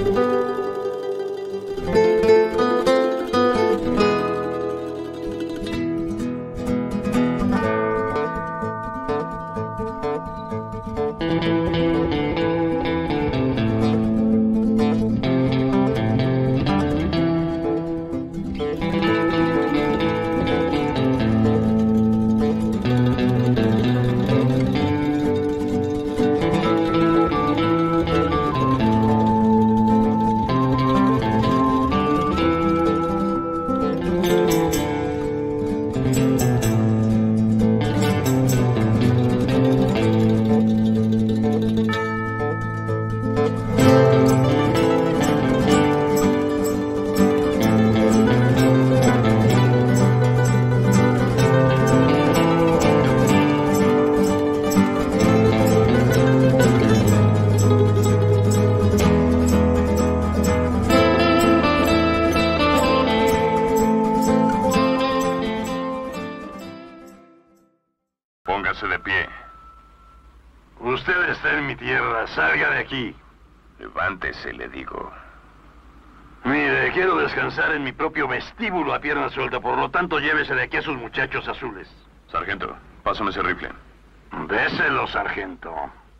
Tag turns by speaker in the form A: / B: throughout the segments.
A: Póngase de pie.
B: Usted está en mi tierra. Salga de aquí.
A: Levántese, le digo.
B: Mire, quiero descansar en mi propio vestíbulo a pierna suelta. Por lo tanto, llévese de aquí a sus muchachos azules.
A: Sargento, pásame ese rifle.
B: Déselo, sargento.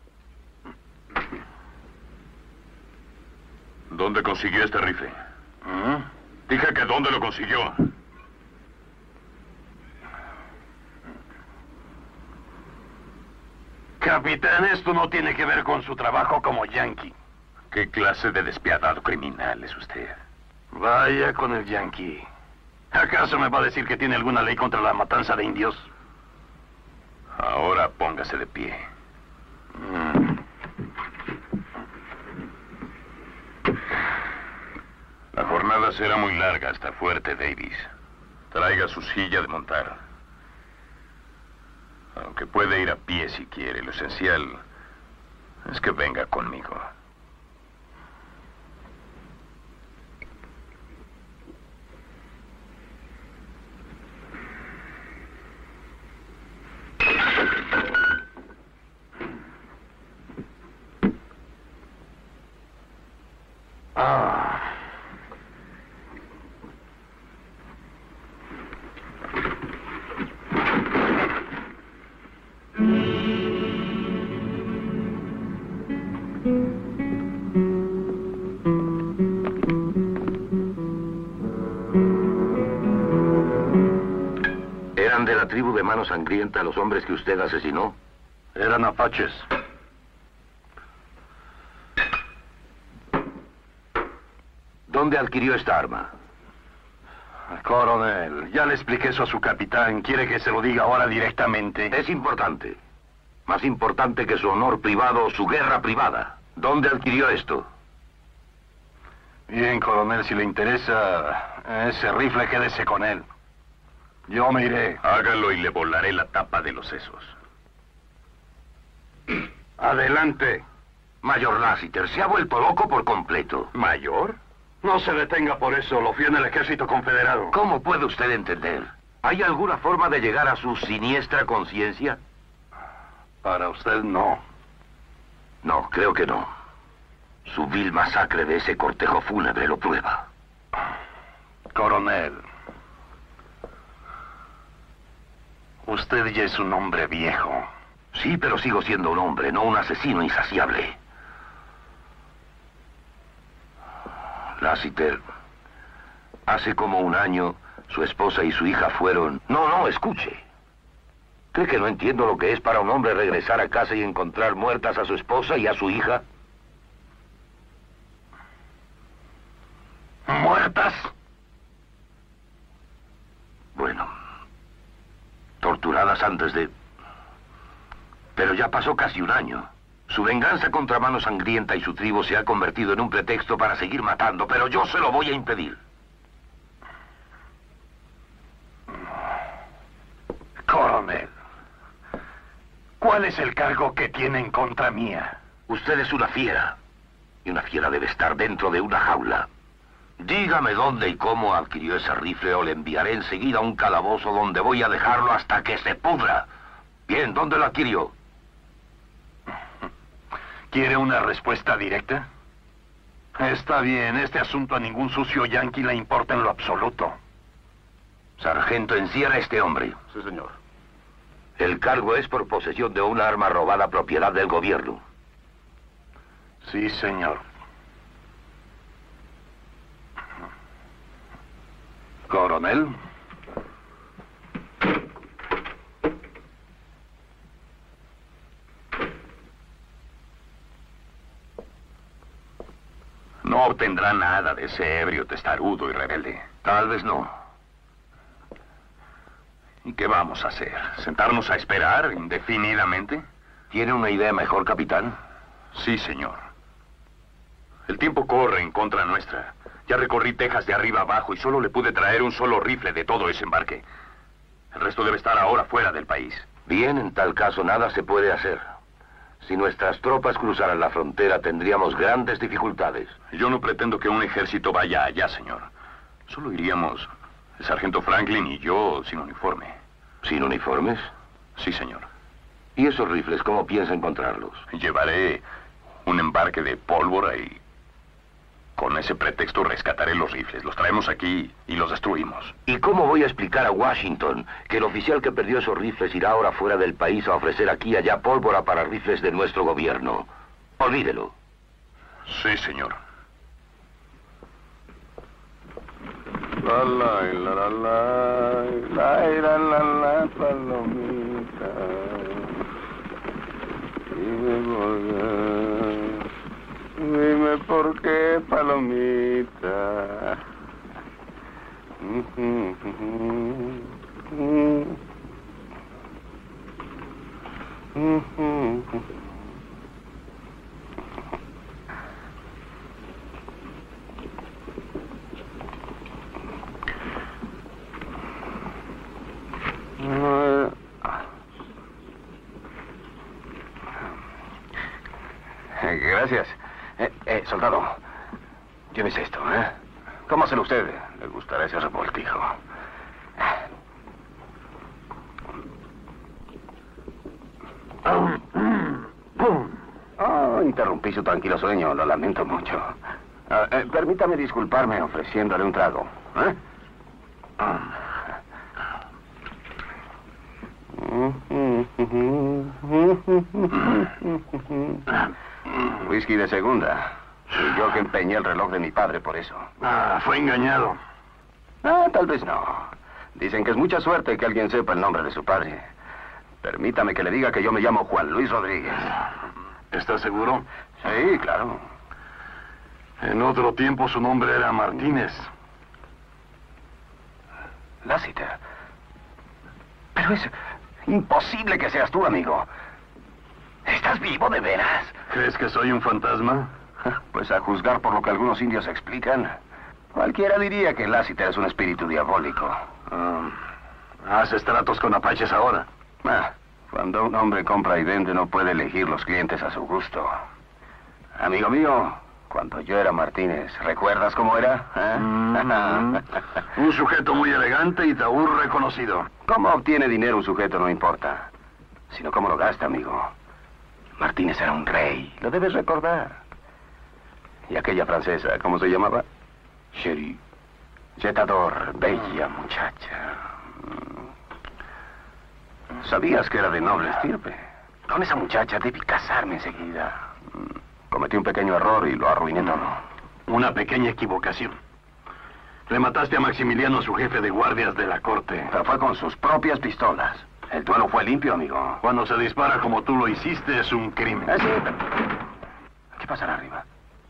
A: ¿Dónde consiguió este rifle? Dije que ¿dónde lo consiguió?
B: Capitán, esto no tiene que ver con su trabajo como yankee.
A: ¿Qué clase de despiadado criminal es usted?
B: Vaya con el yankee. ¿Acaso me va a decir que tiene alguna ley contra la matanza de indios?
A: Ahora póngase de pie. La jornada será muy larga hasta Fuerte Davis. Traiga su silla de montar. Aunque puede ir a pie si quiere, lo esencial es que venga conmigo.
C: ¿Eran de la tribu de Mano Sangrienta los hombres que usted asesinó?
B: Eran apaches.
C: ¿Dónde adquirió esta arma?
B: Coronel, ya le expliqué eso a su capitán. ¿Quiere que se lo diga ahora directamente?
C: Es importante. Más importante que su honor privado o su guerra privada. ¿Dónde adquirió esto?
B: Bien, coronel, si le interesa ese rifle, quédese con él. Yo me iré.
A: Hágalo y le volaré la tapa de los sesos.
B: Adelante.
C: Mayor Lassiter, se ha vuelto loco por completo.
A: ¿Mayor?
B: No se detenga por eso. Lo fui en el ejército confederado.
C: ¿Cómo puede usted entender? ¿Hay alguna forma de llegar a su siniestra conciencia?
B: Para usted, no.
C: No, creo que no. Su vil masacre de ese cortejo fúnebre lo prueba.
B: Coronel. Usted ya es un hombre viejo.
C: Sí, pero sigo siendo un hombre, no un asesino insaciable. Lassiter, hace como un año, su esposa y su hija fueron... No, escuche. ¿Cree que no entiendo lo que es para un hombre regresar a casa y encontrar muertas a su esposa y a su hija?
B: ¿Muertas?
C: Bueno, torturadas antes de... Pero ya pasó casi un año. Su venganza contra Mano Sangrienta y su tribu se ha convertido en un pretexto para seguir matando, pero yo se lo voy a impedir.
B: Coronel, ¿cuál es el cargo que tiene en contra mía?
C: Usted es una fiera, y una fiera debe estar dentro de una jaula. Dígame dónde y cómo adquirió ese rifle o le enviaré enseguida a un calabozo donde voy a dejarlo hasta que se pudra. Bien, ¿dónde lo adquirió?
B: ¿Quiere una respuesta directa? Está bien, este asunto a ningún sucio yanqui le importa en lo absoluto.
C: Sargento, encierra a este hombre.
B: Sí, señor.
C: El cargo es por posesión de una arma robada propiedad del gobierno.
B: Sí, señor. Coronel.
A: No obtendrá nada de ese ebrio testarudo y rebelde.
C: Tal vez no.
A: ¿Y qué vamos a hacer? ¿Sentarnos a esperar indefinidamente?
C: ¿Tiene una idea mejor, capitán?
A: Sí, señor. El tiempo corre en contra nuestra. Ya recorrí Texas de arriba abajo y solo le pude traer un solo rifle de todo ese embarque. El resto debe estar ahora fuera del país.
C: Bien, en tal caso nada se puede hacer. Si nuestras tropas cruzaran la frontera, tendríamos grandes dificultades.
A: Yo no pretendo que un ejército vaya allá, señor. Solo iríamos el sargento Franklin y yo sin uniforme.
C: ¿Sin uniformes?
A: Sí, señor.
C: ¿Y esos rifles, cómo piensa encontrarlos?
A: Llevaré un embarque de pólvora y con ese pretexto rescataré los rifles. Los traemos aquí y los destruimos.
C: ¿Y cómo voy a explicar a Washington que el oficial que perdió esos rifles irá ahora fuera del país a ofrecer aquí y allá pólvora para rifles de nuestro gobierno? Olvídelo.
A: Sí, señor.
B: La la la la la la la la palomita. Dime por qué, palomita.
D: Gracias. Soldado, llévese esto, ¿eh? Cómaselo usted. Le gustará ese revoltijo. Oh, interrumpí su tranquilo sueño. Lo lamento mucho. Permítame disculparme ofreciéndole un trago, ¿eh? Whisky de segunda. Y yo que empeñé el reloj de mi padre por eso.
B: Fue engañado.
D: Tal vez no. Dicen que es mucha suerte que alguien sepa el nombre de su padre. Permítame que le diga que yo me llamo Juan Luis Rodríguez.
B: ¿Está seguro?
D: Sí, claro.
B: En otro tiempo su nombre era Martínez.
D: Lassiter. Pero es imposible que seas tú, amigo. ¿Estás vivo de veras?
B: ¿Crees que soy un fantasma?
D: Pues a juzgar por lo que algunos indios explican, cualquiera diría que Lassiter es un espíritu diabólico.
B: ¿Haces tratos con apaches ahora?
D: Cuando un hombre compra y vende no puede elegir los clientes a su gusto. Amigo mío, cuando yo era Martínez, ¿recuerdas cómo era?
B: Un sujeto muy elegante y taur reconocido.
D: Cómo obtiene dinero un sujeto no importa, sino cómo lo gasta, amigo. Martínez era un rey, lo debes recordar. ¿Y aquella francesa, cómo se llamaba? Chérie. Jetador, bella muchacha. ¿Sabías que era de noble estirpe? Con esa muchacha debí casarme enseguida. Cometí un pequeño error y lo arruiné todo.
B: Una pequeña equivocación. Le mataste a Maximiliano, su jefe de guardias de la corte.
D: Pero fue con sus propias pistolas. El duelo fue limpio, amigo.
B: Cuando se dispara como tú lo hiciste, es un crimen.
D: Sí. ¿Qué pasará arriba?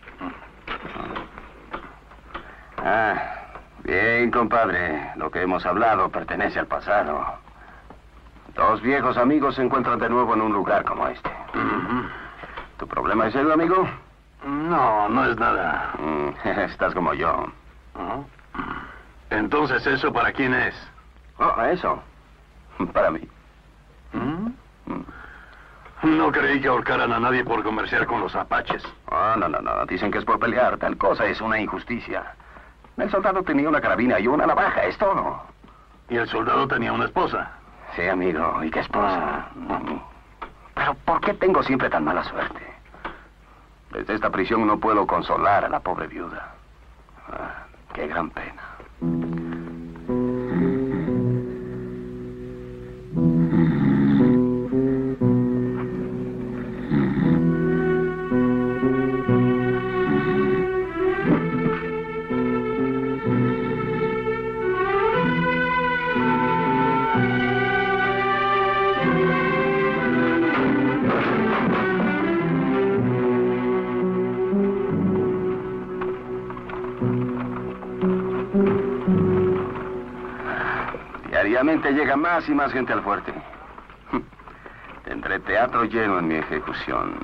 D: Bien, compadre. Lo que hemos hablado pertenece al pasado. Dos viejos amigos se encuentran de nuevo en un lugar como este. ¿Tu problema es serio, amigo?
B: No, no es nada.
D: Estás como yo.
B: Entonces, ¿eso para quién es?
D: Eso. Para mí.
B: No creí que ahorcaran a nadie por comerciar con los apaches.
D: No. Dicen que es por pelear. Tal cosa es una injusticia. El soldado tenía una carabina y una navaja, es todo.
B: Y el soldado tenía una esposa.
D: Sí, amigo. ¿Y qué esposa? Pero ¿por qué tengo siempre tan mala suerte? Desde esta prisión no puedo consolar a la pobre viuda. Qué gran pena. Diariamente llega más y más gente al fuerte. Tendré teatro lleno en mi ejecución.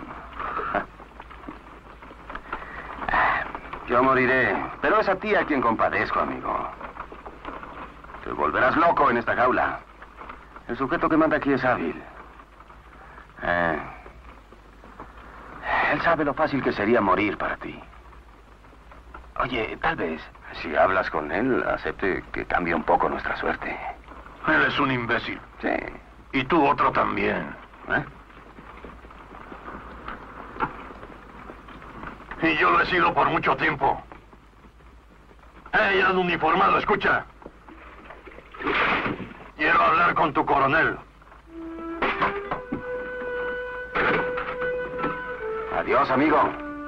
D: Yo moriré, pero es a ti a quien compadezco, amigo. Te volverás loco en esta jaula. El sujeto que manda aquí es hábil. Él sabe lo fácil que sería morir para ti. Oye, tal vez, si hablas con él, acepte que cambie un poco nuestra suerte.
B: Él es un imbécil.
D: Sí.
B: Y tú otro también. Y yo lo he sido por mucho tiempo. ¡Ey, uniformado, escucha! Quiero hablar con tu coronel.
D: Adiós, amigo.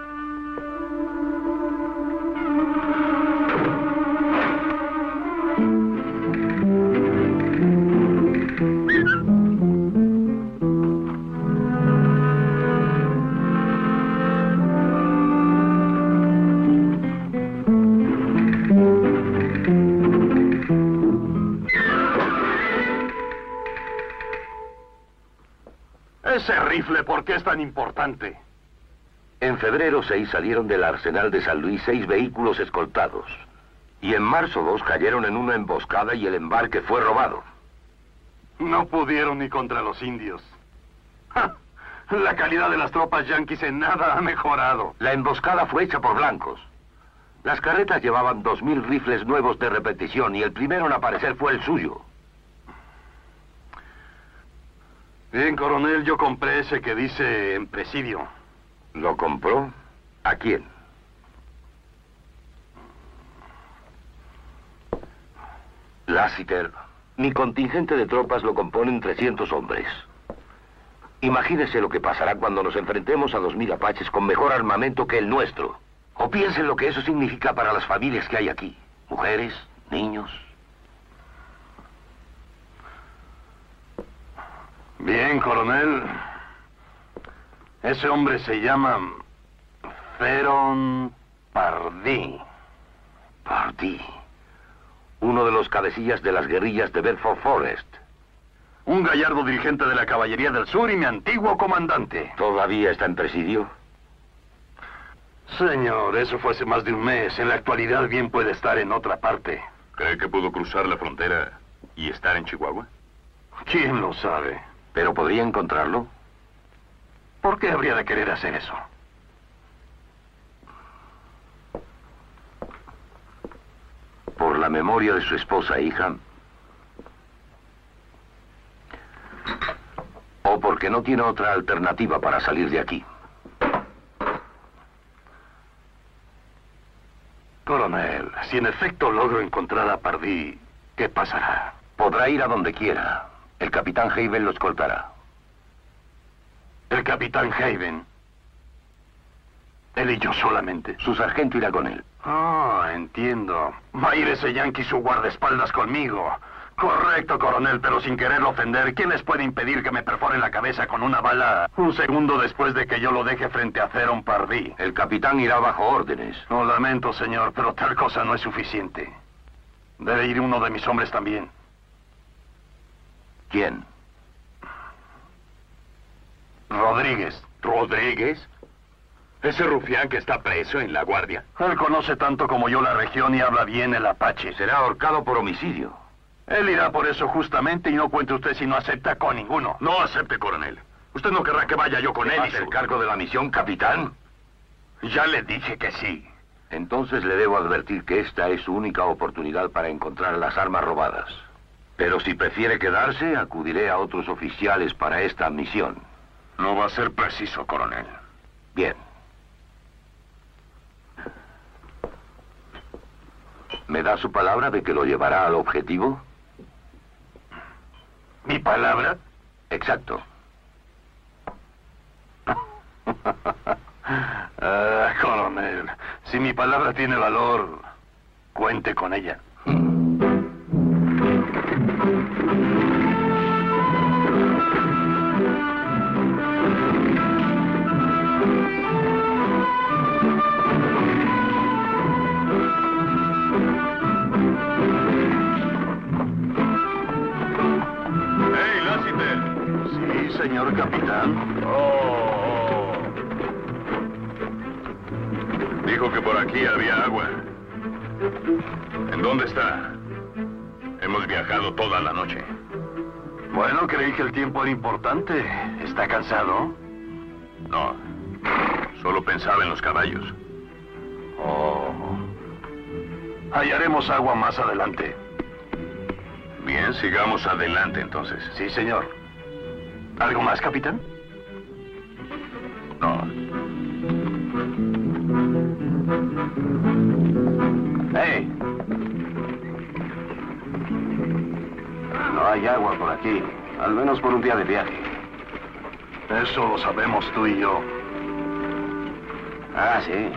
B: Ese rifle, ¿por qué es tan importante?
C: En febrero 6 salieron del arsenal de San Luis 6 vehículos escoltados. Y en marzo 2 cayeron en una emboscada y el embarque fue robado.
B: No pudieron ni contra los indios. ¡Ja! La calidad de las tropas yanquis en nada ha mejorado.
C: La emboscada fue hecha por blancos. Las carretas llevaban 2000 rifles nuevos de repetición y el primero en aparecer fue el suyo.
B: Bien, coronel, yo compré ese que dice en presidio.
C: ¿Lo compró? ¿A quién? Lassiter, mi contingente de tropas lo componen 300 hombres. Imagínese lo que pasará cuando nos enfrentemos a 2000 apaches con mejor armamento que el nuestro. O piensen lo que eso significa para las familias que hay aquí. Mujeres, niños.
B: Bien, coronel. Ese hombre se llama Feron Pardee.
C: Pardee. Uno de los cabecillas de las guerrillas de Bedford Forrest.
B: Un gallardo dirigente de la Caballería del Sur y mi antiguo comandante.
C: ¿Todavía está en presidio?
B: Señor, eso fue hace más de un mes. En la actualidad bien puede estar en otra parte.
A: ¿Cree que pudo cruzar la frontera y estar en Chihuahua?
B: ¿Quién lo sabe?
C: ¿Pero podría encontrarlo?
B: ¿Por qué habría de querer hacer eso?
C: Por la memoria de su esposa e hija. O porque no tiene otra alternativa para salir de aquí.
B: Coronel, si en efecto logro encontrar a Pardee, ¿qué pasará?
C: Podrá ir a donde quiera. El capitán Haven lo escoltará.
B: ¿El capitán Haven? Él y yo solamente.
C: Su sargento irá con él.
B: Ah, entiendo. Va a ir ese yanqui su guardaespaldas conmigo. Correcto, coronel, pero sin querer ofender, ¿quién les puede impedir que me perforen la cabeza con una bala un segundo después de que yo lo deje frente a Feron Pardee?
C: El capitán irá bajo órdenes.
B: Lo lamento, señor, pero tal cosa no es suficiente. Debe ir uno de mis hombres también.
C: ¿Quién?
B: Rodríguez.
A: ¿Rodríguez? Ese rufián que está preso en la guardia.
B: Él conoce tanto como yo la región y habla bien el apache.
C: Será ahorcado por homicidio.
B: Él irá por eso justamente y no cuente usted si no acepta con ninguno.
A: No acepte, coronel. Usted no querrá que vaya yo con él.
C: ¿Hace el cargo de la misión, capitán?
B: Ya le dije que sí.
C: Entonces le debo advertir que esta es su única oportunidad para encontrar las armas robadas. Pero si prefiere quedarse, acudiré a otros oficiales para esta misión.
A: No va a ser preciso, coronel.
C: Bien. ¿Me da su palabra de que lo llevará al objetivo?
B: ¿Mi palabra?
C: Exacto.
B: Coronel, si mi palabra tiene valor, cuente con ella.
A: ¡Hey, Lassiter!
B: Sí, señor capitán.
A: Dijo que por aquí había agua. ¿En dónde está? Hemos viajado toda la noche.
B: Bueno, creí que el tiempo era importante. ¿Está cansado?
A: No, solo pensaba en los caballos.
B: Hallaremos agua más adelante.
A: Bien, sigamos adelante entonces.
B: Sí, señor. ¿Algo más, capitán?
A: No.
D: ¡Hey! No hay agua por aquí, al menos por un día de viaje.
B: Eso lo sabemos tú y yo.
D: Ah, sí.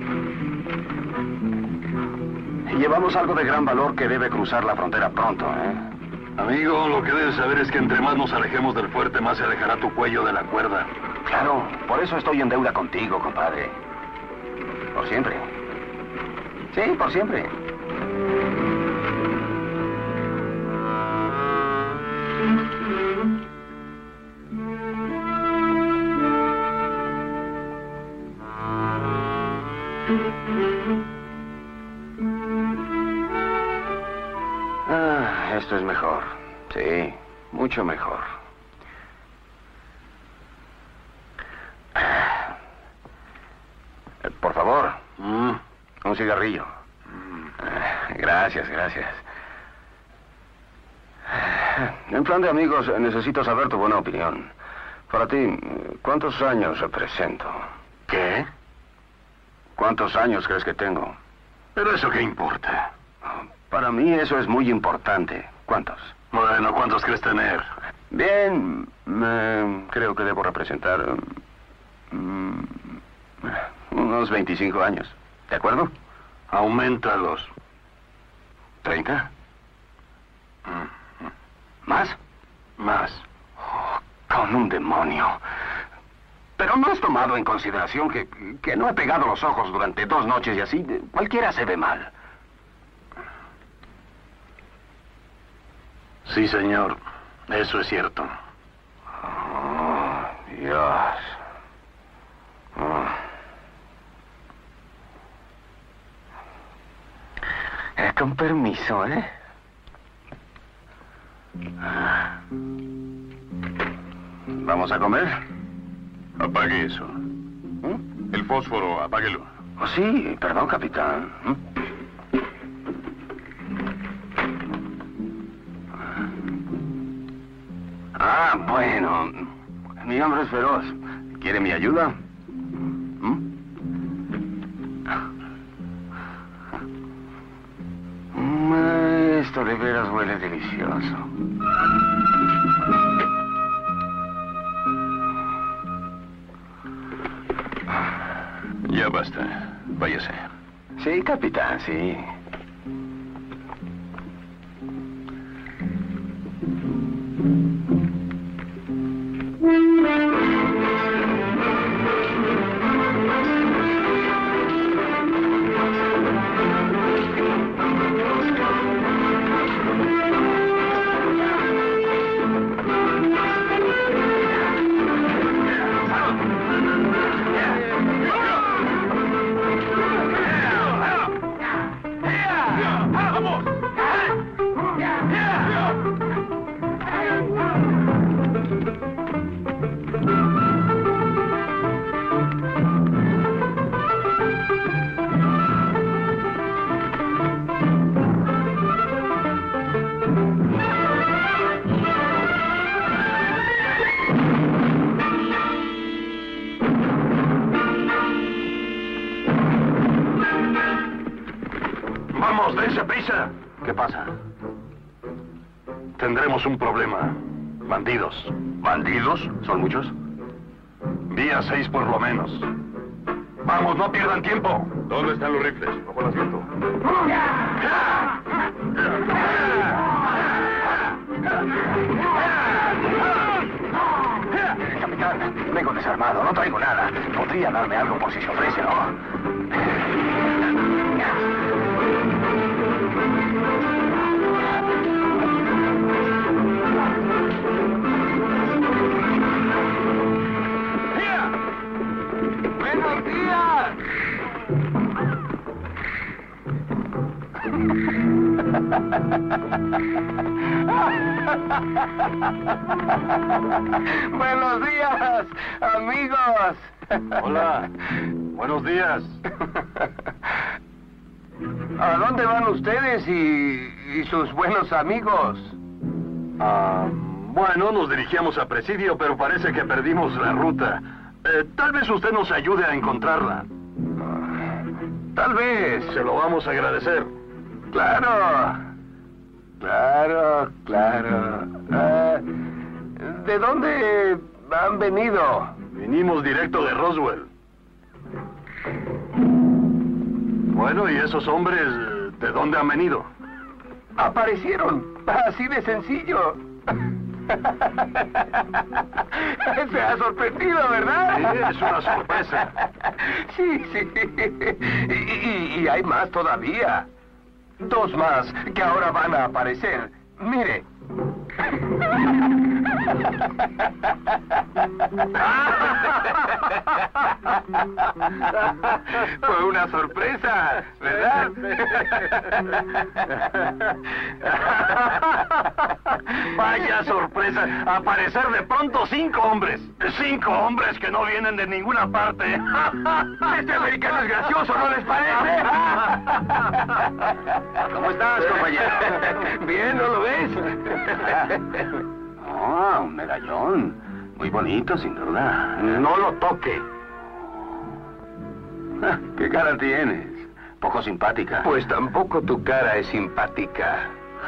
D: Y llevamos algo de gran valor que debe cruzar la frontera pronto, ¿eh?
B: Amigo, lo que debes saber es que entre más nos alejemos del fuerte, más se alejará tu cuello de la cuerda.
D: Claro, por eso estoy en deuda contigo, compadre. Por siempre. Sí, por siempre. Ah, esto es mejor. Sí, mucho mejor. Por favor, un cigarrillo. Gracias, gracias. En plan de amigos, necesito saber tu buena opinión. Para ti, ¿cuántos años represento?
B: ¿Qué?
D: ¿Cuántos años crees que tengo?
B: ¿Pero eso qué importa?
D: Para mí eso es muy importante. ¿Cuántos?
B: Bueno, ¿cuántos crees tener?
D: Bien, creo que debo representar unos 25 años. ¿De acuerdo?
B: Aumentalos.
D: ¿30? ¿Más?
B: Más.
D: Con un demonio. Pero no has tomado en consideración que no he pegado los ojos durante 2 noches y así cualquiera se ve mal.
B: Sí, señor. Eso es cierto.
D: Oh, Dios. Con permiso, ¿eh? ¿Vamos a comer?
A: Apague eso. El fósforo, apáguelo.
D: Oh, sí, perdón, capitán. Ah, bueno. Mi hambre es feroz. ¿Quiere mi ayuda? Esto de veras huele delicioso.
A: Ya basta. Váyase.
D: Sí, capitán, sí.
B: Vamos, dense prisa.
C: ¿Qué pasa?
B: Tendremos un problema. Bandidos.
C: ¿Bandidos? ¿Son muchos?
B: Día 6 por lo menos. Vamos, no pierdan tiempo.
A: ¿Dónde están los rifles? Bajo el asiento.
D: Capitán, vengo desarmado, no traigo nada. Podría darme algo por si se ofrece, ¿no?
E: ¡Buenos días! ¡Buenos días, amigos!
B: Hola. Buenos días.
E: ¿A dónde van ustedes y sus buenos amigos?
B: Bueno, nos dirigíamos a Presidio, pero parece que perdimos la ruta. Tal vez usted nos ayude a encontrarla.
E: Tal vez.
B: Se lo vamos a agradecer.
E: Claro. Claro. ¿De dónde han venido?
B: Vinimos directo de Roswell. Bueno, ¿y esos hombres de dónde han venido?
E: Aparecieron. Así de sencillo. Se ha sorprendido, ¿verdad?
B: Sí, es una sorpresa.
E: Sí. Y hay más todavía. 2 más que ahora van a aparecer. Mire. Fue una sorpresa, ¿verdad?
B: Vaya sorpresa. Aparecer de pronto 5 hombres. 5 hombres que no vienen de ninguna parte.
E: Este americano es gracioso, ¿no les parece?
D: ¿Cómo estás, compañero?
E: Bien, ¿no lo ves?
D: Un medallón. Muy bonito, sin duda.
B: No lo toque.
D: ¿Qué cara tienes? Poco simpática.
E: Pues tampoco tu cara es simpática.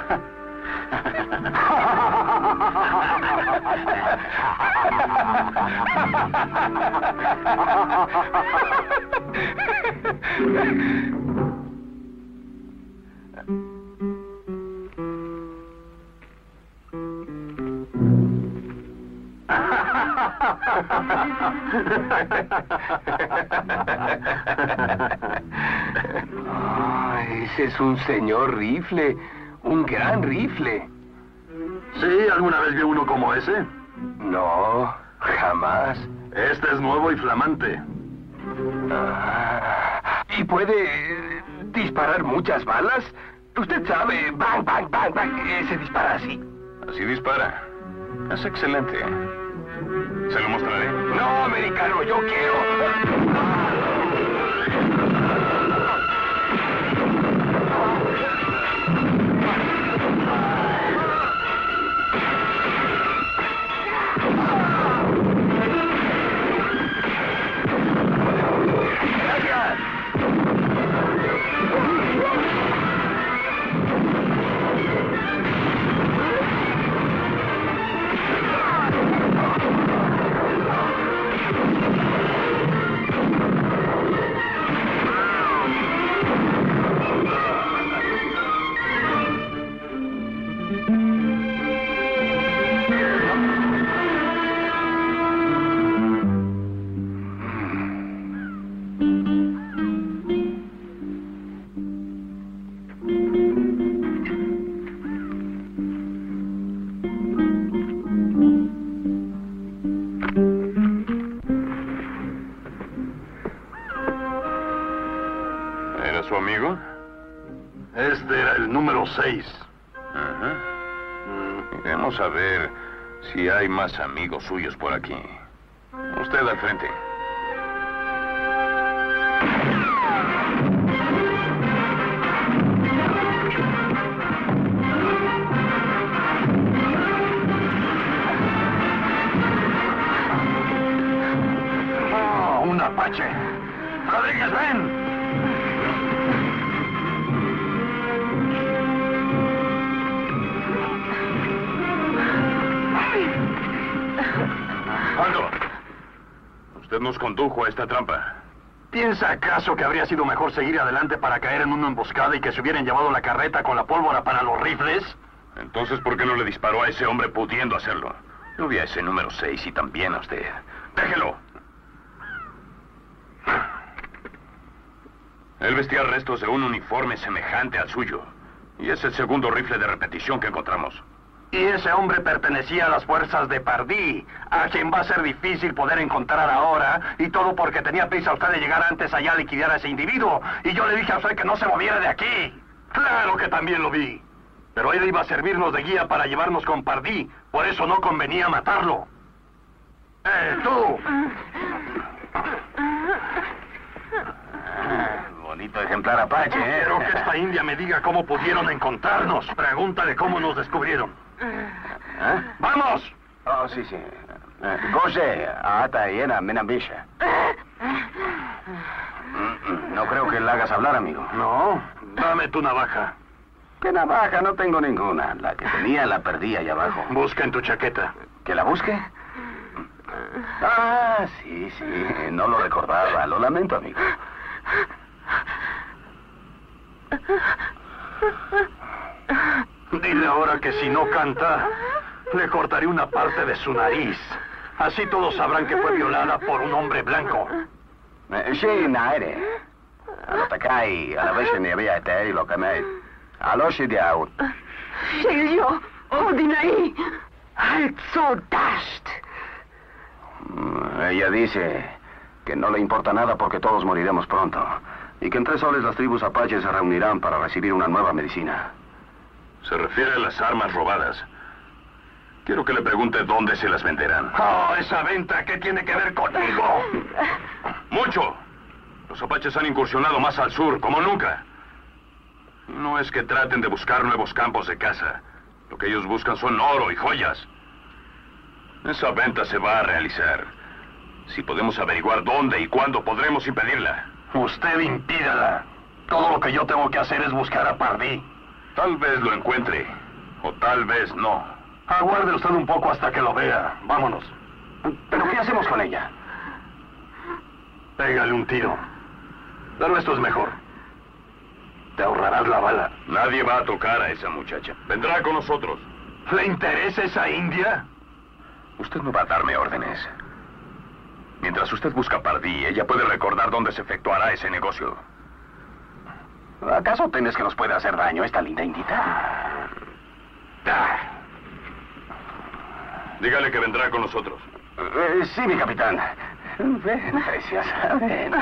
E: Ese es un señor rifle, un gran rifle.
B: ¿Sí? ¿Alguna vez vio uno como ese?
E: No, jamás.
B: Este es nuevo y flamante.
E: ¿Y puede disparar muchas balas? Usted sabe, bang, bang, bang, bang, se dispara así.
A: Así dispara. Es excelente. Se lo mostraré.
E: No, americano, yo quiero.
A: ¿Era su amigo?
B: Este era el número 6.
A: Ajá. Iremos a ver si hay más amigos suyos por aquí. Usted al frente.
B: Un Apache. Rodríguez, ven.
A: nos condujo a esta trampa?
B: ¿Piensa acaso que habría sido mejor seguir adelante para caer en una emboscada y que se hubieran llevado la carreta con la pólvora para los rifles?
A: Entonces, ¿por qué no le disparó a ese hombre pudiendo hacerlo? Yo vi a ese número 6 y también a usted. ¡Déjelo! Él vestía restos de un uniforme semejante al suyo. Y es el segundo rifle de repetición que encontramos.
B: Y ese hombre pertenecía a las fuerzas de Pardee, a quien va a ser difícil poder encontrar ahora, y todo porque tenía prisa usted de llegar antes allá a liquidar a ese individuo. Y yo le dije a usted que no se moviera de aquí. Claro que también lo vi. Pero él iba a servirnos de guía para llevarnos con Pardee, por eso no convenía matarlo. ¡Tú!
D: Bonito ejemplar apache, ¿eh?
B: Quiero que esta india me diga cómo pudieron encontrarnos. Pregúntale cómo nos descubrieron. ¡Vamos!
D: Oh, sí, sí. Goje, ata yena menambisha. No creo que la hagas hablar, amigo.
B: No, dame tu navaja.
D: ¿Qué navaja? No tengo ninguna. La que tenía la perdí allá abajo.
B: Busca en tu chaqueta.
D: ¿Que la busque? Ah, sí, sí. No lo recordaba. Lo lamento, amigo.
B: Dile ahora que si no canta, le cortaré una parte de su nariz. Así todos sabrán que fue violada por un hombre blanco.
D: Sí, naere. Alotakai, a la vez ni había te lo que me. Aloshi de out.
F: Silvio, ordinai. Halt so dasht.
D: Ella dice que no le importa nada porque todos moriremos pronto. Y que en 3 soles las tribus apaches se reunirán para recibir una nueva medicina.
A: Se refiere a las armas robadas. Quiero que le pregunte dónde se las venderán.
B: Oh, esa venta, ¿qué tiene que ver conmigo?
A: ¡Mucho! Los apaches han incursionado más al sur, como nunca. No es que traten de buscar nuevos campos de caza. Lo que ellos buscan son oro y joyas. Esa venta se va a realizar. Si podemos averiguar dónde y cuándo, podremos impedirla.
B: Usted impídala. Todo lo que yo tengo que hacer es buscar a Pardee.
A: Tal vez lo encuentre, o tal vez no.
B: Aguarde usted un poco hasta que lo vea. Vámonos.
D: ¿Pero qué hacemos con ella?
B: Pégale un tiro. Pero esto es mejor. Te ahorrarás la bala.
A: Nadie va a tocar a esa muchacha. Vendrá con nosotros.
B: ¿Le interesa esa india?
A: Usted no va a darme órdenes. Mientras usted busca a Pardee, ella puede recordar dónde se efectuará ese negocio.
D: ¿Acaso temes que nos pueda hacer daño esta linda indita?
A: Dígale que vendrá con nosotros.
D: Sí, mi capitán. Ven, preciosa, ven.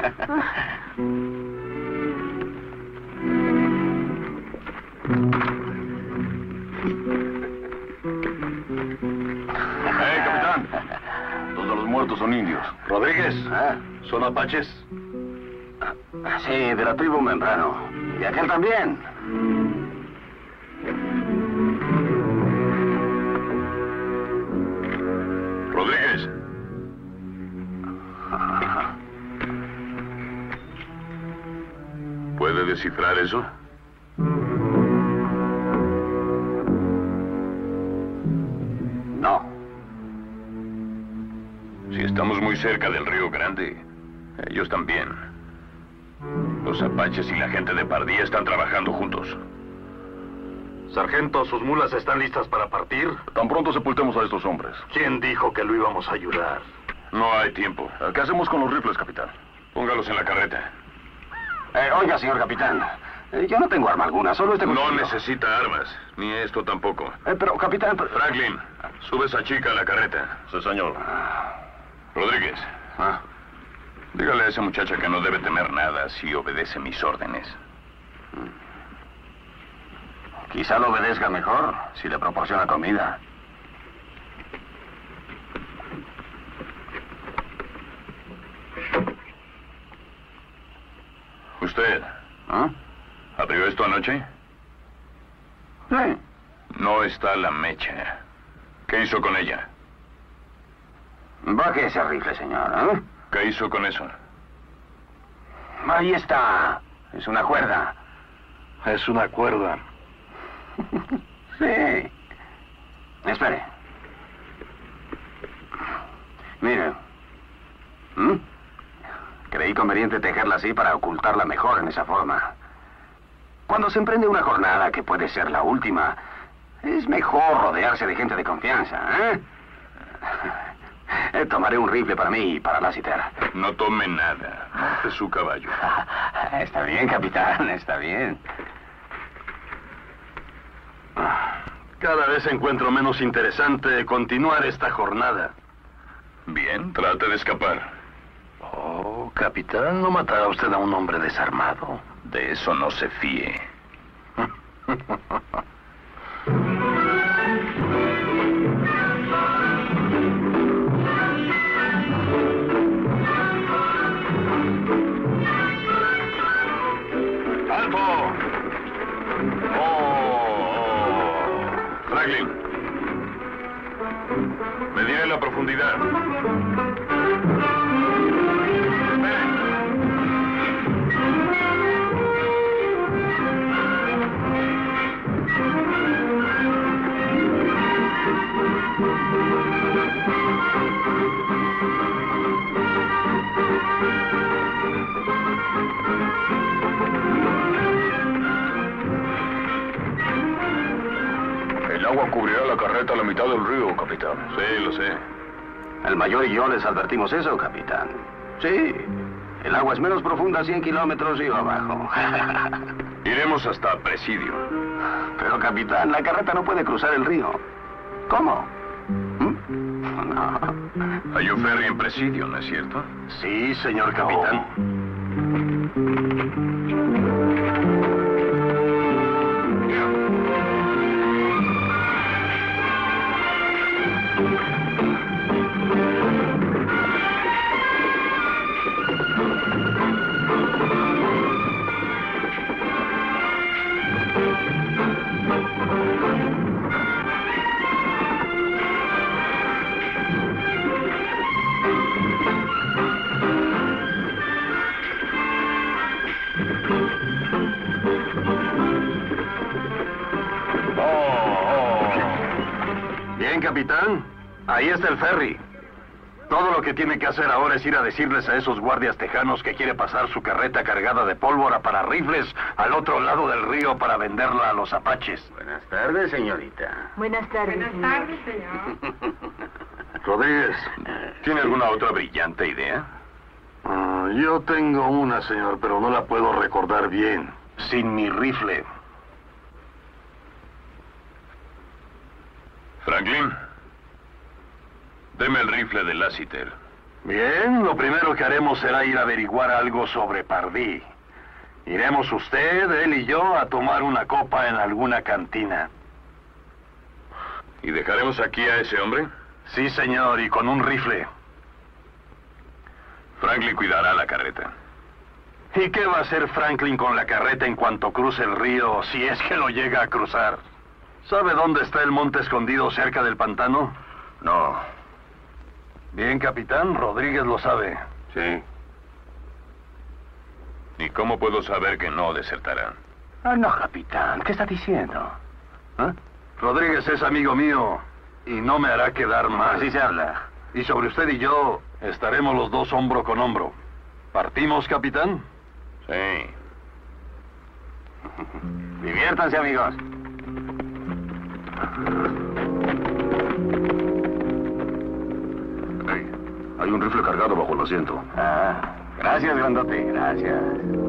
B: Capitán.
C: Todos los muertos son indios.
B: Rodríguez,
D: ¿Ah?
B: ¿son apaches?
D: Sí, de la tribu Membrano. Y aquel también.
A: Rodríguez. ¿Puede descifrar eso?
D: No.
A: Si estamos muy cerca del Río Grande, ellos también. Los apaches y la gente de Pardee están trabajando juntos.
B: Sargento, ¿sus mulas están listas para partir?
C: Tan pronto sepultemos a estos hombres.
B: ¿Quién dijo que lo íbamos a ayudar?
A: No hay tiempo.
C: ¿Qué hacemos con los rifles, capitán?
A: Póngalos en la carreta.
D: Oiga, señor capitán. Yo no tengo arma alguna, solo este
A: No
D: cuchillo.
A: necesita armas, ni esto tampoco.
D: Pero, capitán...
A: Franklin, sube esa chica a la carreta.
C: Sí, señor.
A: Rodríguez,
D: Ah,
A: dígale a esa muchacha que no debe temer nada si obedece mis órdenes.
D: quizá lo obedezca mejor si le proporciona comida.
A: ¿Usted
D: ¿Ah?
A: abrió esto anoche?
D: Sí.
A: No está la mecha. ¿Qué hizo con ella?
D: Baje ese rifle, señor. ¿Eh?
A: ¿Qué hizo con eso?
D: Ahí está. Es una cuerda.
B: Es una cuerda.
D: Sí. Espere. Mire. ¿Mm? Creí conveniente tejerla así para ocultarla mejor en esa forma. Cuando se emprende una jornada que puede ser la última, es mejor rodearse de gente de confianza, ¿eh? Tomaré un rifle para mí y para Lassiter.
A: No tome nada. Monte su caballo.
D: Está bien, capitán, está bien.
B: Cada vez encuentro menos interesante continuar esta jornada.
A: Bien, trate de escapar.
B: Oh, capitán, ¿no matará usted a un hombre desarmado?
A: De eso no se fíe. ¡Alto! Franklin. Mediré la profundidad. El agua cubrirá la carreta a la mitad del río, capitán. Sí, lo sé.
D: El mayor y yo les advertimos eso, capitán. Sí, el agua es menos profunda 100 kilómetros río abajo.
A: Iremos hasta Presidio.
D: Pero, capitán, la carreta no puede cruzar el río. ¿Cómo? ¿Mm? No.
A: Hay un ferry en Presidio, ¿no es cierto?
B: Sí, señor capitán. Bien, capitán. Ahí está el ferry. Todo lo que tiene que hacer ahora es ir a decirles a esos guardias tejanos que quiere pasar su carreta cargada de pólvora para rifles al otro lado del río para venderla a los apaches.
D: Buenas tardes, señorita.
F: Buenas tardes.
G: Buenas tardes, señor.
B: Rodríguez.
A: ¿Tiene alguna otra brillante idea?
B: Yo tengo una, señor, pero no la puedo recordar bien. Sin mi rifle.
A: Franklin, deme el rifle de Lassiter.
B: Bien, lo primero que haremos será ir a averiguar algo sobre Pardee. Iremos usted, él y yo a tomar una copa en alguna cantina.
A: ¿Y dejaremos aquí a ese hombre?
B: Sí, señor, y con un rifle.
A: Franklin cuidará la carreta.
B: ¿Y qué va a hacer Franklin con la carreta en cuanto cruce el río, si es que lo llega a cruzar? ¿Sabe dónde está el monte escondido cerca del pantano?
D: No.
B: Bien, capitán, Rodríguez lo sabe.
D: Sí.
A: ¿Y cómo puedo saber que no desertará?
D: No, capitán, ¿qué está diciendo? ¿Ah?
B: Rodríguez es amigo mío y no me hará quedar mal.
D: Así se habla.
B: Y sobre usted y yo estaremos los dos hombro con hombro. ¿Partimos, capitán?
A: Sí.
D: Diviértanse, amigos.
B: Hey, hay un rifle cargado bajo el asiento.
D: Gracias, grandote, gracias.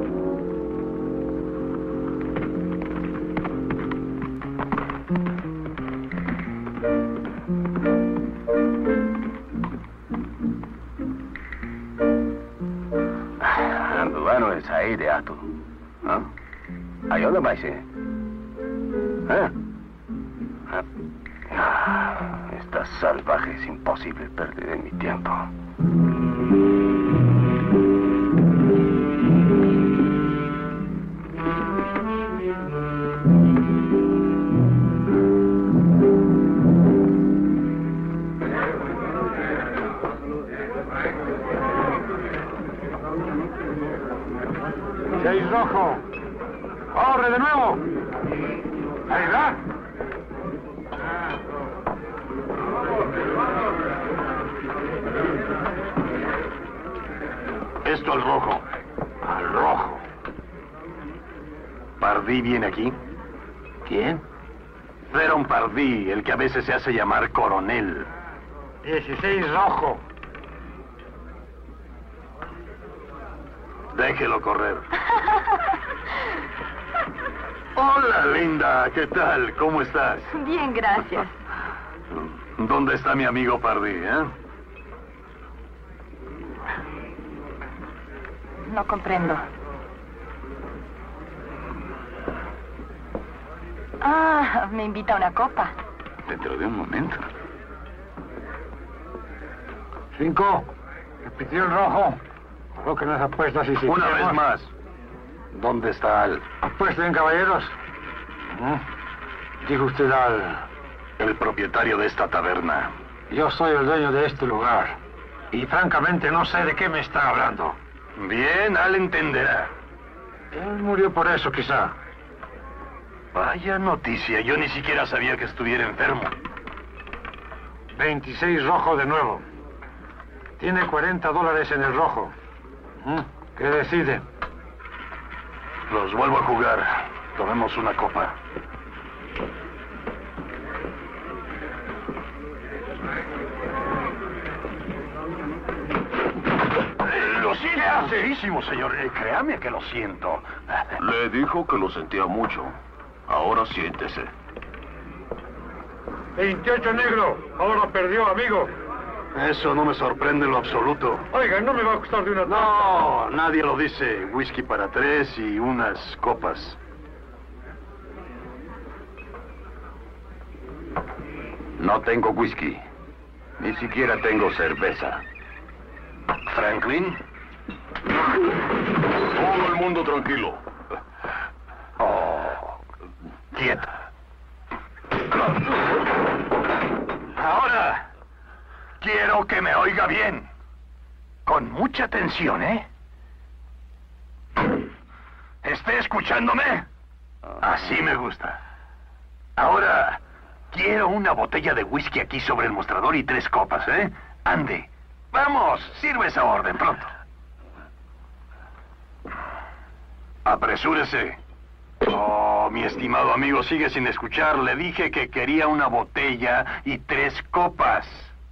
D: Bueno, es ahí de ato. ¿Ah? ¿A dónde vais? Esta salvaje es imposible perder en mi tiempo.
B: ¡Seis rojo! ¡Corre de nuevo! ¡Ahí va! visto al rojo?
C: Al rojo.
B: ¿Pardí viene aquí?
C: ¿Quién?
B: Feron Pardí, el que a veces se hace llamar coronel.
C: 16 rojo.
B: Déjelo correr. Hola, linda. ¿Qué tal? ¿Cómo estás?
F: Bien, gracias.
B: ¿Dónde está mi amigo Pardí,
F: No comprendo. Ah, me invita a una copa.
B: Dentro de un momento.
C: 5. Repitió el rojo. Coloquen las apuestas y si
B: Una vez más. ¿Dónde está Al?
C: Apuesten, caballeros. Dijo usted Al.
B: El propietario de esta taberna.
C: Yo soy el dueño de este lugar. Y francamente no sé de qué me está hablando.
B: Bien, Al entenderá.
C: Él murió por eso, quizá.
B: Vaya noticia. Yo ni siquiera sabía que estuviera enfermo.
C: 26 rojo de nuevo. Tiene $40 en el rojo. ¿Qué decide?
B: Los vuelvo a jugar. Tomemos una copa. Lo siento. Serísimo, señor. Créame que lo siento.
A: Le dijo que lo sentía mucho. Ahora siéntese.
C: 28 negro. Ahora perdió, amigo.
B: Eso no me sorprende en lo absoluto.
C: Oiga, no me va a costar de una...
B: No, nadie lo dice. Whisky para 3 y unas copas.
A: No tengo whisky. Ni siquiera tengo cerveza.
B: ¿Franklin?
A: Todo el mundo tranquilo.
B: Oh, quieto. Ahora, quiero que me oiga bien. Con mucha atención, ¿eh? ¿Esté escuchándome? Así me gusta. Ahora, quiero una botella de whisky aquí sobre el mostrador y 3 copas, ¿eh? Ande. Vamos, sirve esa orden pronto. Apresúrese. Oh, mi estimado amigo, sigue sin escuchar. Le dije que quería una botella y 3 copas.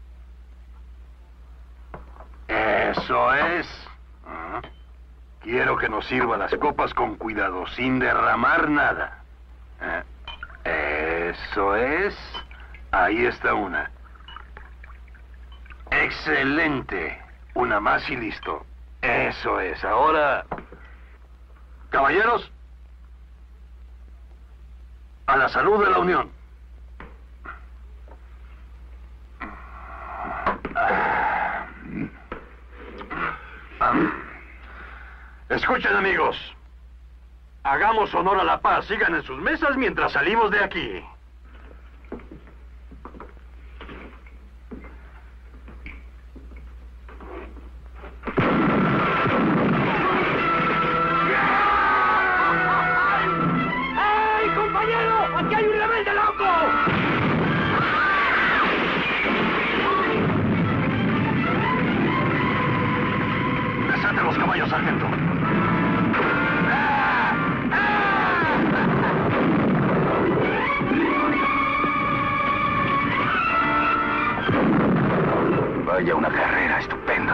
B: Eso es. Quiero que nos sirva las copas con cuidado, sin derramar nada. Eso es. Ahí está una. Excelente. Una más y listo. Eso es. Ahora... Caballeros, a la salud de la Unión. Escuchen, amigos. Hagamos honor a la paz. Sigan en sus mesas mientras salimos de aquí.
C: ¡Ey, compañero! ¡Aquí hay un rebelde loco!
B: Desate los caballos, sargento.
D: Vaya una carrera, estupendo.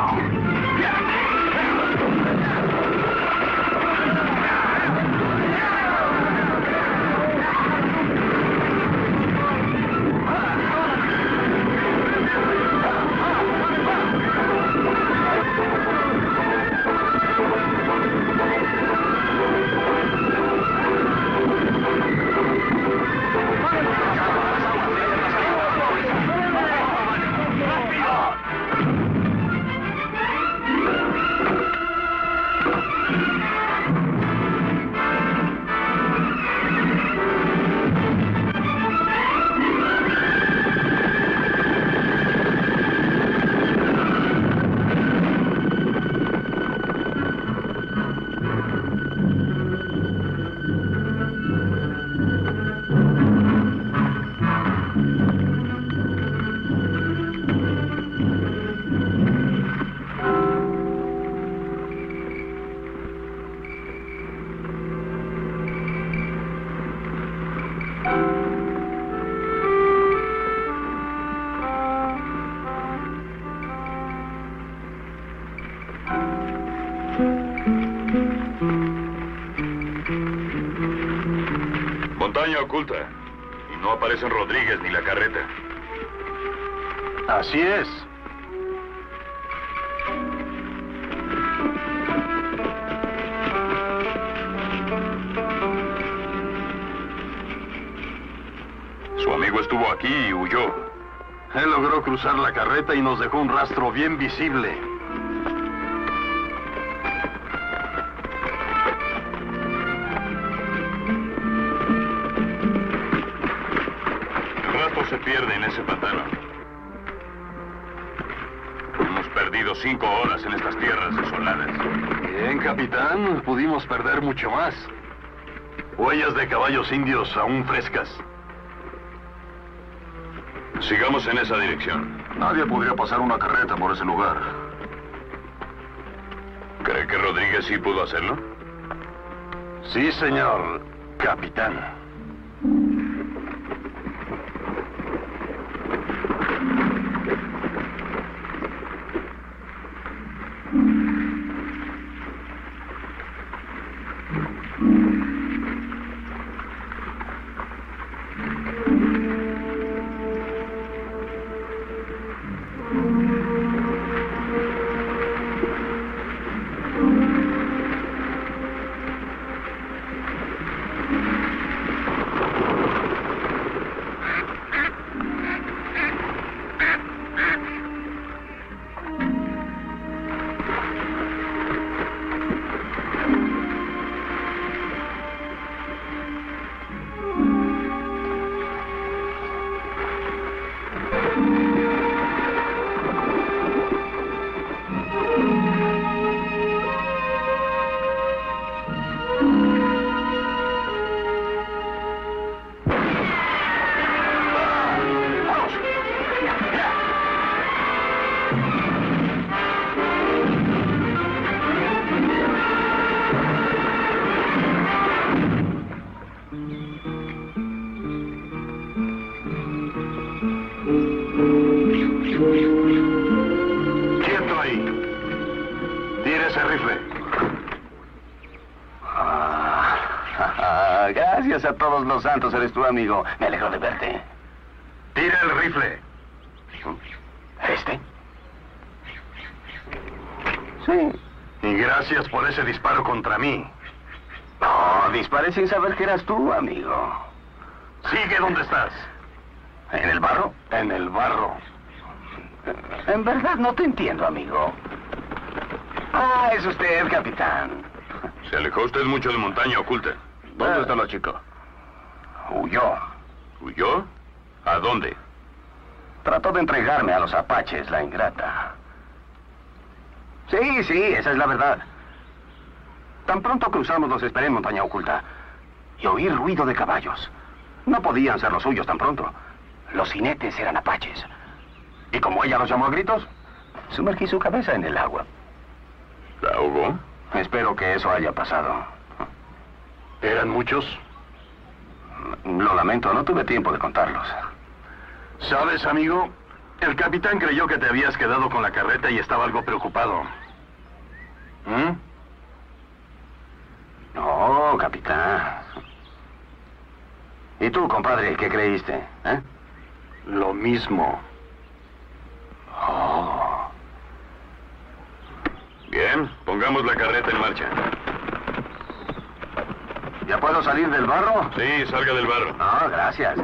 A: Montaña oculta. Y no aparecen Rodríguez ni la carreta.
B: Así es.
A: Su amigo estuvo aquí y huyó.
B: Él logró cruzar la carreta y nos dejó un rastro bien visible.
A: El rastro se pierde en ese pantano. Hemos perdido 5 horas en estas tierras desoladas.
B: Bien, capitán. Pudimos perder mucho más. Huellas de caballos indios aún frescas.
A: Sigamos en esa dirección.
B: Nadie podría pasar una carreta por ese lugar.
A: ¿Cree que Rodríguez sí pudo hacerlo?
B: Sí, señor capitán. ¡Quieto ahí! Tira ese rifle.
D: Gracias a todos los santos, eres tu amigo. Me alegro de verte.
B: Tira el rifle.
D: ¿Este? Sí.
B: Y gracias por ese disparo contra mí.
D: No, disparé sin saber que eras tú, amigo.
B: Sigue donde estás.
D: ¿En el barro?
B: En el barro.
D: En verdad no te entiendo, amigo. Ah, es usted, capitán.
A: Se alejó usted mucho de Montaña Oculta.
D: ¿Dónde está la chica? Huyó.
A: ¿Huyó? ¿A dónde?
D: Trató de entregarme a los apaches, la ingrata. Sí, esa es la verdad. Tan pronto cruzamos los esperé en Montaña Oculta y oí ruido de caballos. No podían ser los suyos tan pronto. Los jinetes eran apaches. Y como ella los llamó a gritos, sumergí su cabeza en el agua.
A: ¿La ahogó?
D: Espero que eso haya pasado.
B: ¿Eran muchos?
D: Lo lamento, no tuve tiempo de contarlos.
B: ¿Sabes, amigo? El capitán creyó que te habías quedado con la carreta y estaba algo preocupado. ¿Mm?
D: No, capitán. ¿Y tú, compadre, qué creíste?
B: Lo mismo.
D: Oh.
A: Bien, pongamos la carreta en marcha.
D: ¿Ya puedo salir del barro?
A: Sí, salga del barro.
D: No, gracias.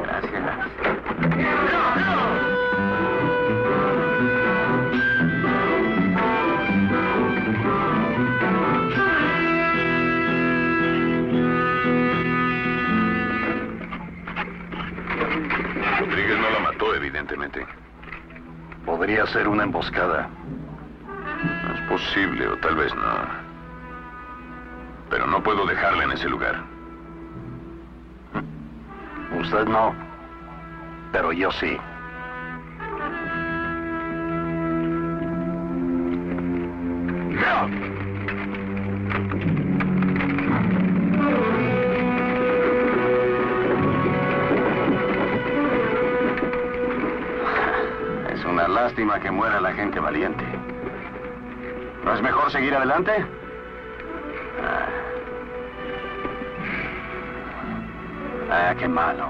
A: Rodríguez no la mató, evidentemente.
B: Podría ser una emboscada.
A: No es posible, o tal vez no. Pero no puedo dejarla en ese lugar.
B: Usted no, pero yo sí.
D: Es una lástima que muera la gente valiente. ¿No es mejor seguir adelante? Ah, qué malo.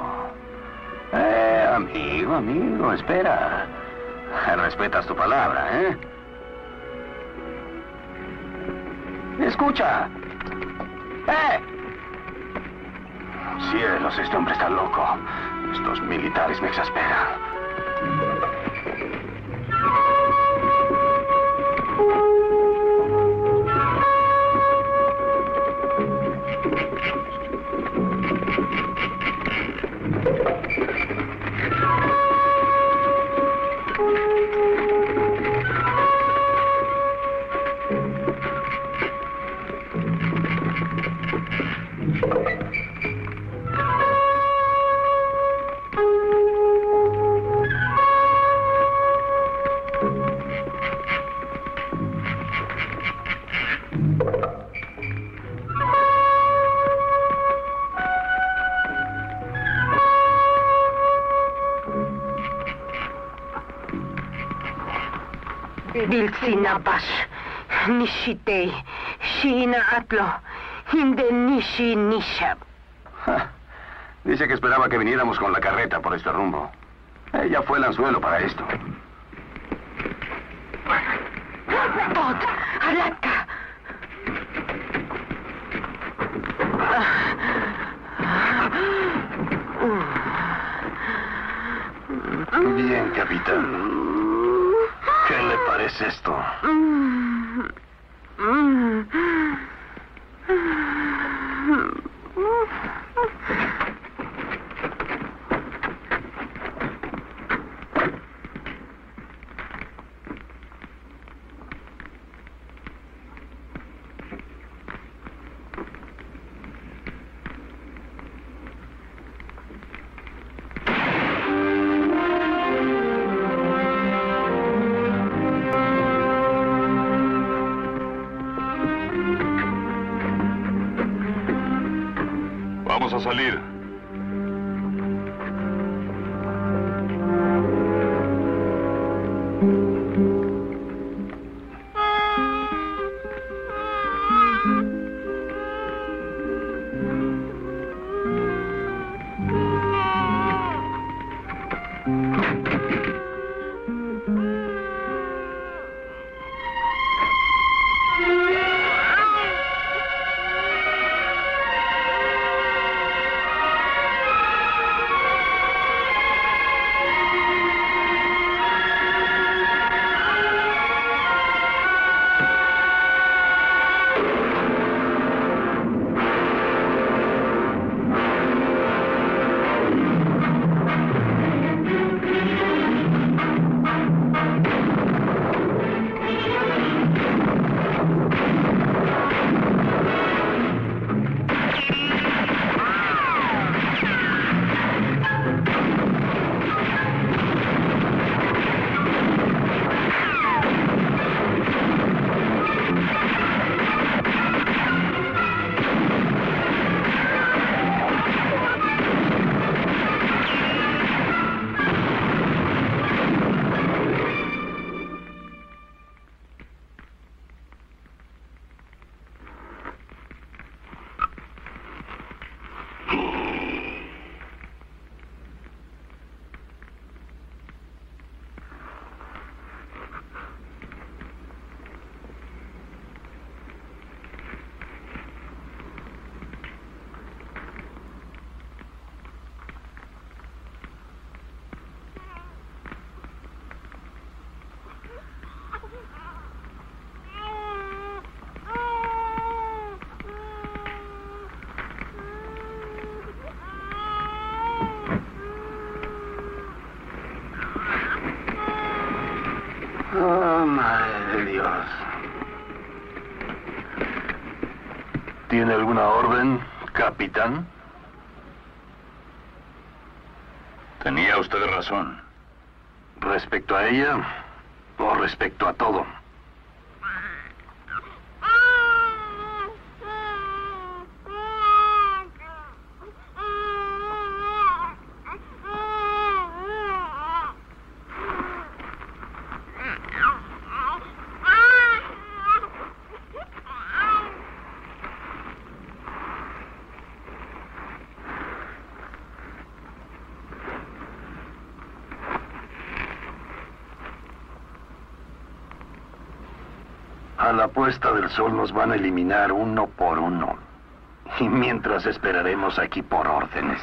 D: Amigo, espera. Respetas tu palabra, ¿eh? ¡Escucha! Cielos, este hombre está loco. Estos militares me exasperan.
G: Dilsinabash, Nishitei, Shina Atlo, Indenishi Nishab.
D: Dice que esperaba que viniéramos con la carreta por este rumbo. Ella fue el anzuelo para esto.
G: Tot, Alata.
B: Bien, capitán. ¿Qué le parece esto?
A: Vamos a salir.
B: Oh, madre de Dios. ¿Tiene alguna orden, capitán?
A: Tenía usted razón.
B: ¿Respecto a ella o respecto a todo? A la puesta del sol nos van a eliminar uno por uno. Y mientras esperaremos aquí por órdenes.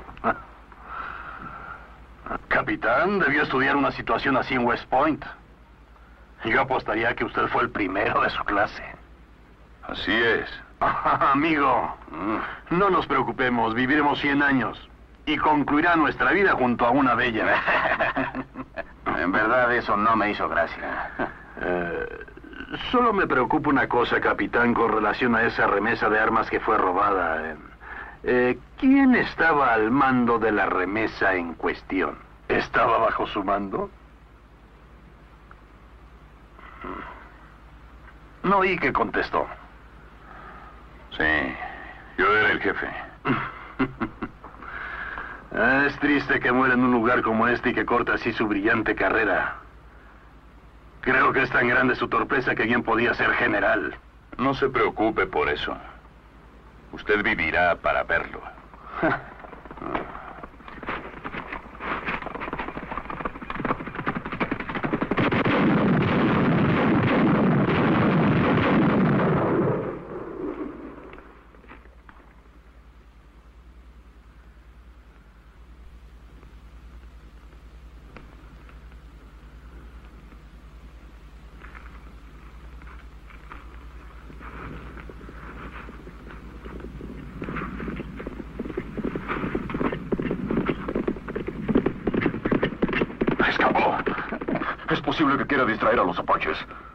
B: Capitán, debió estudiar una situación así en West Point. Yo apostaría que usted fue el primero de su clase.
A: Así es.
B: Amigo, no nos preocupemos, viviremos 100 años. Y concluirá nuestra vida junto a una bella.
D: En verdad, eso no me hizo gracia.
B: Solo me preocupa una cosa, capitán, con relación a esa remesa de armas que fue robada. ¿Quién estaba al mando de la remesa en cuestión? ¿Estaba bajo su mando? No oí que contestó.
A: Sí, yo era el jefe.
B: Es triste que muera en un lugar como este y que corte así su brillante carrera. Creo que es tan grande su torpeza que bien podía ser general.
A: No se preocupe por eso. Usted vivirá para verlo.
B: ¡Escapó! Es posible que quiera distraer a los apaches.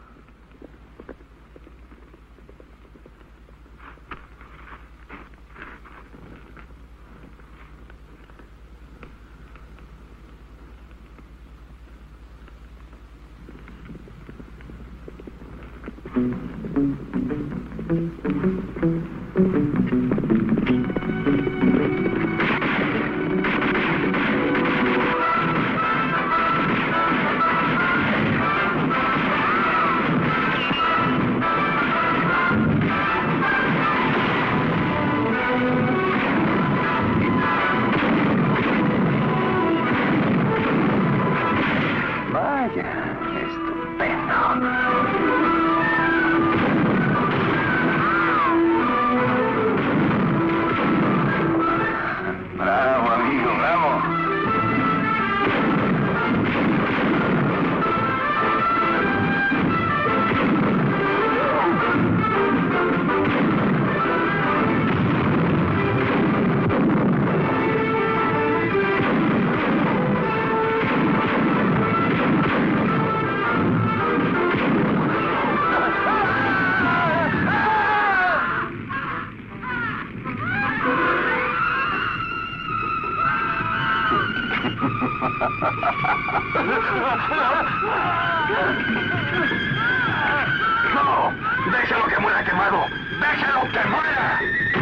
B: ¡No! ¡Déjalo que muera quemado! ¡Déjalo que muera!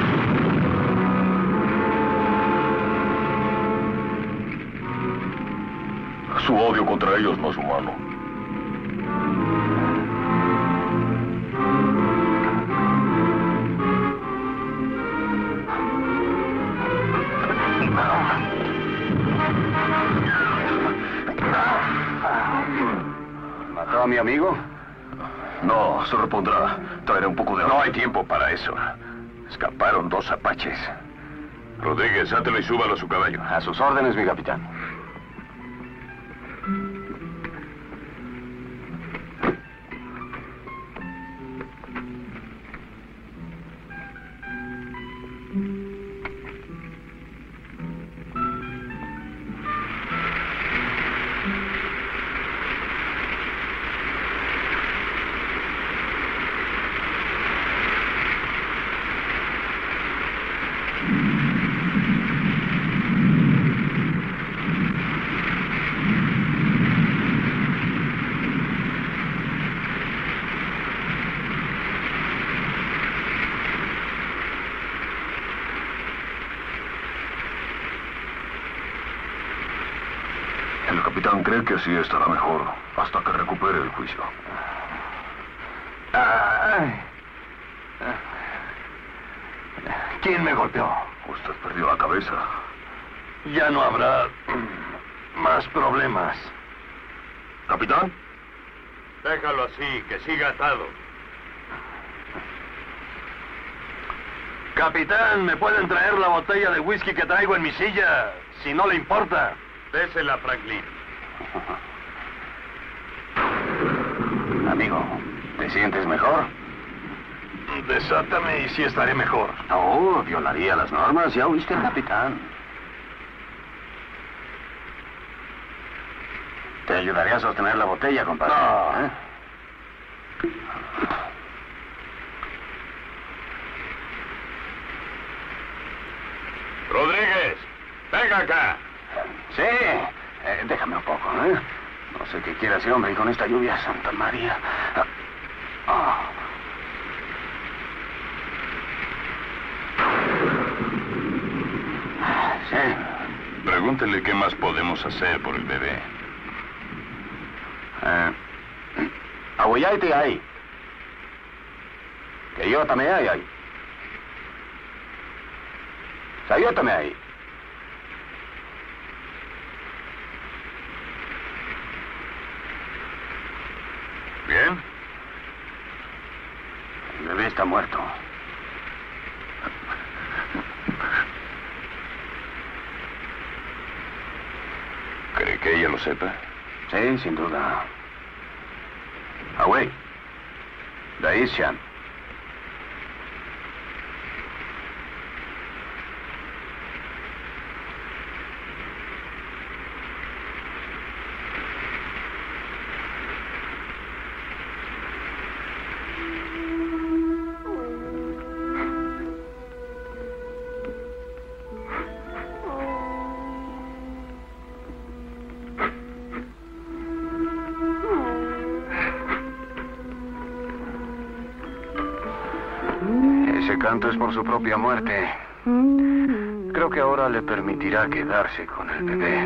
B: Su odio contra ellos no es humano.
D: ¿Mató a mi amigo?
B: No, se repondrá. Traeré un poco de agua.
A: No hay tiempo para eso. Escaparon 2 apaches. Rodríguez, átelo y súbalo a su caballo.
D: A sus órdenes, mi capitán.
B: El capitán cree que así estará mejor hasta que recupere el juicio. ¿Quién me golpeó? Usted perdió la cabeza. Ya no habrá más problemas. ¿Capitán?
A: Déjalo así, que siga atado.
B: Capitán, ¿me pueden traer la botella de whisky que traigo en mi silla? Si no le importa.
A: Désela, Franklin.
D: Amigo, ¿te sientes mejor?
B: Desátame y sí estaré mejor.
D: No, violaría las normas. Ya oíste al capitán. Te ayudaré a sostener la botella, compadre.
B: No.
D: ¿Eh?
A: Rodríguez, venga acá.
D: Sí, déjame un poco, ¿eh? No sé qué quiere ese hombre y con esta lluvia, Santa María. Sí.
A: Pregúntele qué más podemos hacer por el bebé.
D: Aguayaite ahí. Que yo también hay ahí. Yo también ahí.
A: ¿Bien?
D: El bebé está muerto.
A: ¿Cree que ella lo sepa?
D: Sí, sin duda. Away. Daishan. Ese canto es por su propia muerte. Creo que ahora le permitirá quedarse con el bebé.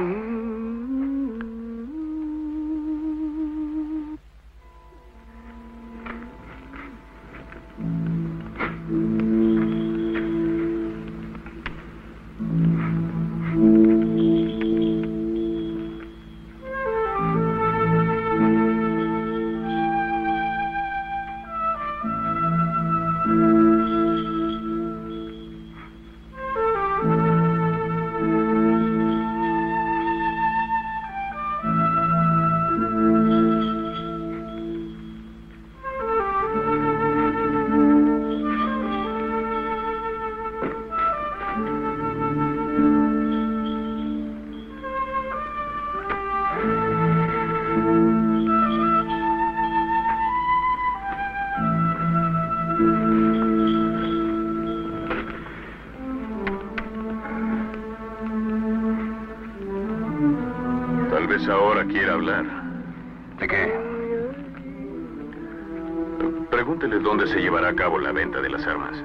A: Tal vez ahora quiera hablar.
D: ¿De qué?
A: Pregúntele dónde se llevará a cabo la venta de las armas.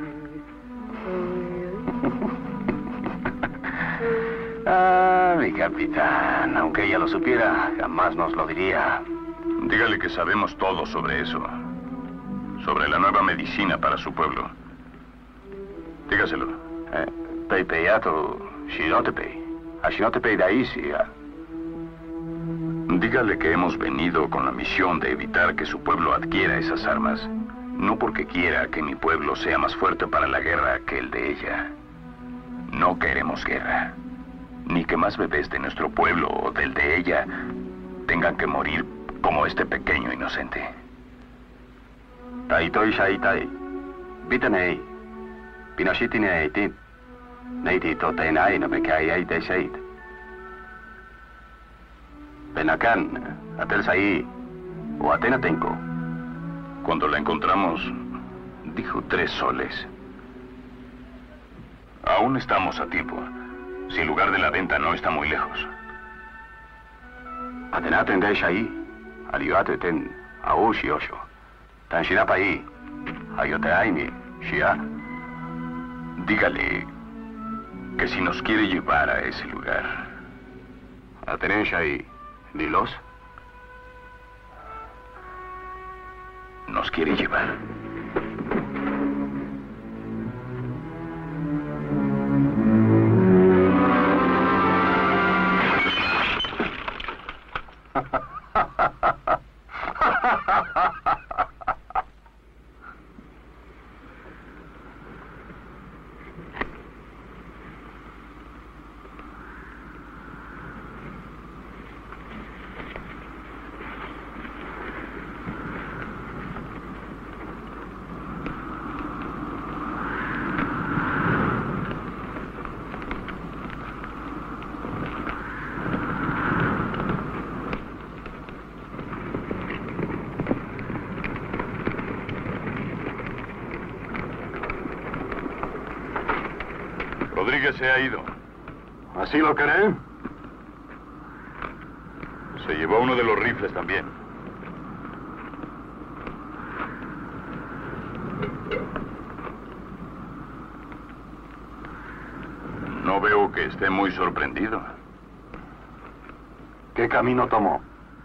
D: Mi capitán. Aunque ella lo supiera, jamás nos lo diría.
A: Dígale que sabemos todo sobre eso. Sobre la nueva medicina para su pueblo. Dígaselo.
D: Peipeyato, Shinotepei. A Shinotepei de ahí, sí.
A: Dígale que hemos venido con la misión de evitar que su pueblo adquiera esas armas. No porque quiera que mi pueblo sea más fuerte para la guerra que el de ella. No queremos guerra. Ni que más bebés de nuestro pueblo o del de ella tengan que morir como este pequeño inocente.
D: Taitoi shaitai. Bitanei. Pinoshitine tip. Neiti totenai no me cae ahí de seit. Benacan, Atel Saí, o Atenatenco.
A: Cuando la encontramos, dijo 3 soles. Aún estamos a tiempo. Si el lugar de la venta no está muy lejos.
D: Atenaten de Saí, Aliate ten, Aoshi Osho. Tan Shinapai, Ayoteaimi, Shia.
A: Dígale que si nos quiere llevar a ese lugar.
D: Atenen Saí. ¿Dilos?
A: Nos quiere llevar. Rodríguez se ha ido.
B: ¿Así lo cree?
A: Se llevó uno de los rifles también. No veo que esté muy sorprendido.
B: ¿Qué camino tomó?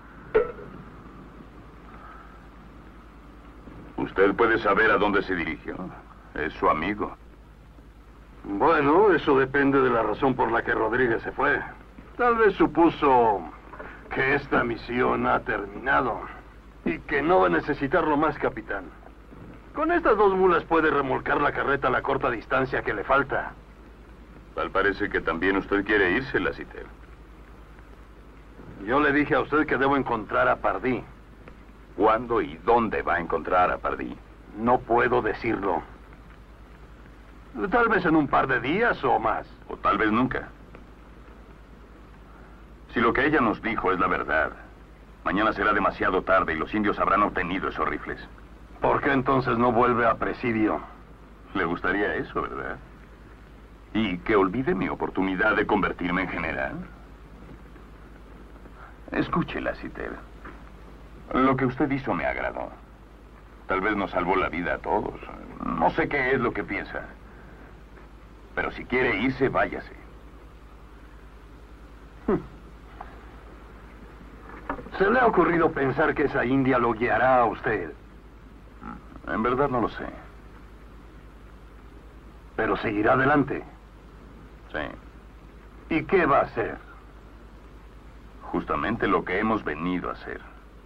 A: Usted puede saber a dónde se dirigió. Es su amigo.
B: Bueno, eso depende de la razón por la que Rodríguez se fue. Tal vez supuso que esta misión ha terminado y que no va a necesitarlo más, capitán. Con estas 2 mulas puede remolcar la carreta a la corta distancia que le falta.
A: Tal parece que también usted quiere irse, Lassiter.
B: Yo le dije a usted que debo encontrar a Pardee.
A: ¿Cuándo y dónde va a encontrar a Pardee?
B: No puedo decirlo. Tal vez en un par de días o más.
A: O tal vez nunca. Si lo que ella nos dijo es la verdad, mañana será demasiado tarde y los indios habrán obtenido esos rifles.
B: ¿Por qué entonces no vuelve a Presidio?
A: Le gustaría eso, ¿verdad? ¿Y que olvide mi oportunidad de convertirme en general? Escuche, Lassiter. Lo que usted hizo me agradó. Tal vez nos salvó la vida a todos. No sé qué es lo que piensa. Pero si quiere irse, váyase.
B: ¿Se le ha ocurrido pensar que esa india lo guiará a usted?
A: En verdad no lo sé.
B: Pero seguirá adelante.
A: Sí.
B: ¿Y qué va a hacer?
A: Justamente lo que hemos venido a hacer.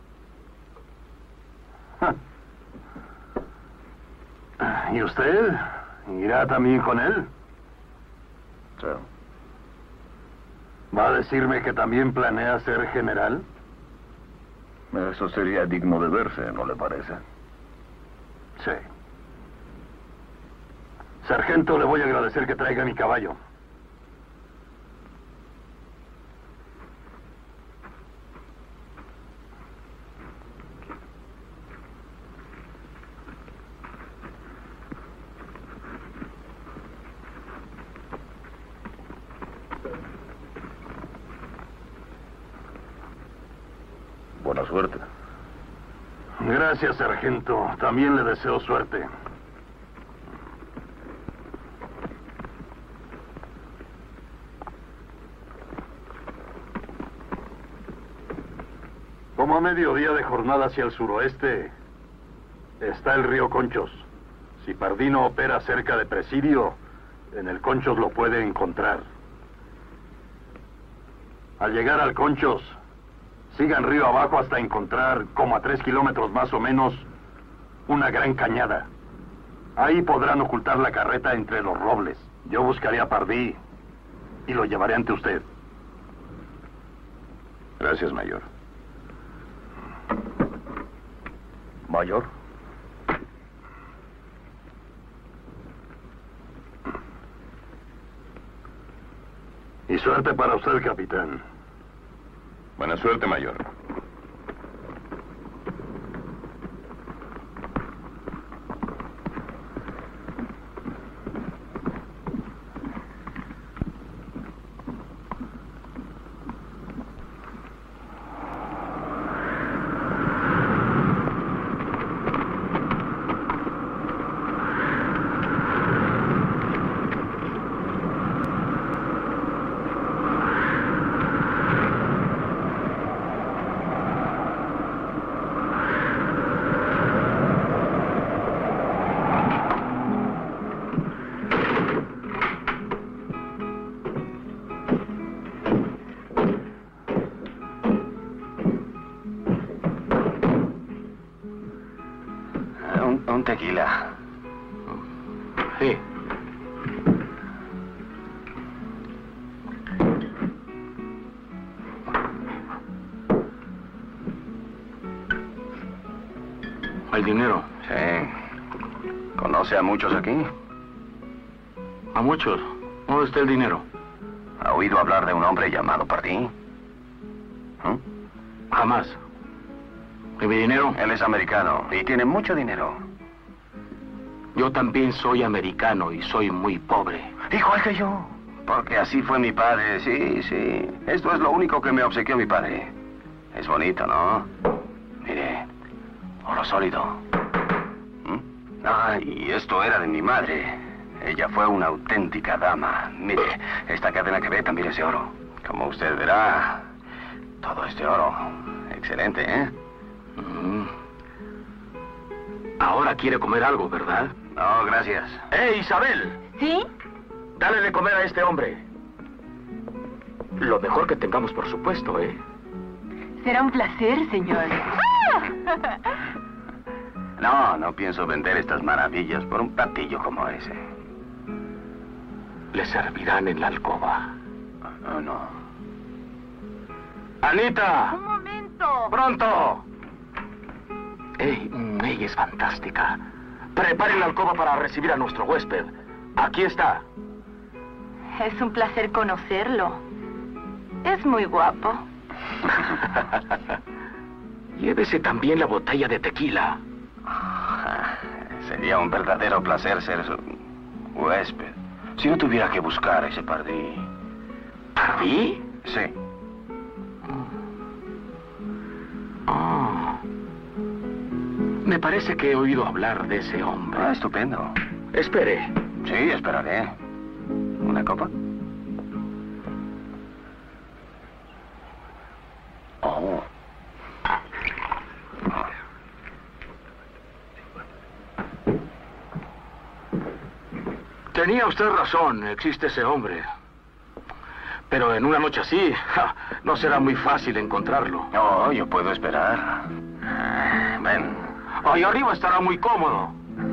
B: ¿Y usted? ¿Irá también con él?
A: Sí.
B: ¿Va a decirme que también planea ser general?
A: Eso sería digno de verse, ¿no le parece?
B: Sí. Sargento, le voy a agradecer que traiga mi caballo.
A: Buena suerte.
B: Gracias, sargento. También le deseo suerte. Como a mediodía de jornada hacia el suroeste está el río Conchos. Si Pardee no opera cerca de Presidio, en el Conchos lo puede encontrar. Al llegar al Conchos, sigan río abajo hasta encontrar, como a 3 kilómetros más o menos, una gran cañada. Ahí podrán ocultar la carreta entre los robles. Yo buscaré a Pardee y lo llevaré ante usted.
A: Gracias, mayor.
B: Mayor. Y suerte para usted, capitán.
A: Buena suerte, mayor.
D: Un tequila.
E: Sí. ¿Hay dinero?
D: Sí. ¿Conoce a muchos aquí?
E: ¿A muchos? ¿Dónde está el dinero?
D: ¿Ha oído hablar de un hombre llamado Pardee?
E: Jamás. ¿Y mi dinero?
D: Él es americano y tiene mucho dinero.
E: Yo también soy americano y soy muy pobre.
D: Igual que yo. porque así fue mi padre. Sí, sí. Esto es lo único que me obsequió mi padre. Es bonito, ¿no? Mire, oro sólido. Ah, y esto era de mi madre. Ella fue una auténtica dama. Mire, esta cadena que ve también es de oro. Como usted verá, todo es de oro. Excelente, ¿eh?
C: Ahora quiere comer algo, ¿verdad?
D: No, gracias.
C: Isabel!
F: ¿Sí?
C: Dale de comer a este hombre. Lo mejor que tengamos, por supuesto, ¿eh?
F: Será un placer, señor.
D: No, no pienso vender estas maravillas por un platillo como ese.
C: Le servirán en la alcoba.
D: No, no.
C: ¡Anita!
F: ¡Un momento!
C: ¡Pronto! Ella es fantástica. Preparen la alcoba para recibir a nuestro huésped. Aquí está.
F: Es un placer conocerlo. Es muy guapo.
C: Llévese también la botella de tequila.
D: Sería un verdadero placer ser su huésped. Si no tuviera que buscar ese pardí.
C: ¿Pardí?
D: Sí.
C: Me parece que he oído hablar de ese hombre.
D: Ah, estupendo.
C: Espere.
D: Sí, esperaré. ¿Una copa? Oh.
C: Tenía usted razón, existe ese hombre. Pero en una noche así, no será muy fácil encontrarlo.
D: No, yo puedo esperar. Ven.
C: Ahí arriba estará muy cómodo.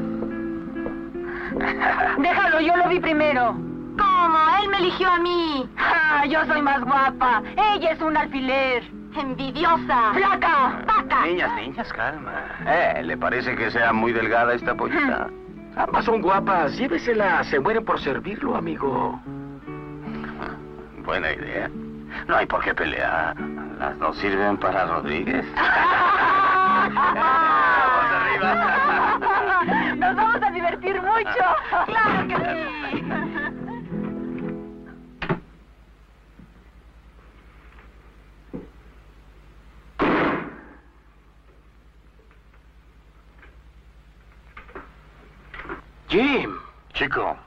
F: Déjalo, yo lo vi primero. ¿Cómo? Él me eligió a mí. Yo soy más guapa. Ella es un alfiler. Envidiosa. Flaca. Vaca.
D: Niñas, calma. ¿Le parece que sea muy delgada esta pollita?
C: Ambas son guapas. Llévesela. Se mueren por servirlo, amigo.
D: Buena idea. No hay por qué pelear. Las dos sirven para Rodríguez. ¡Vamos arriba!
F: Nos vamos a divertir mucho. ¡Claro que sí!
C: Jim.
B: Chico.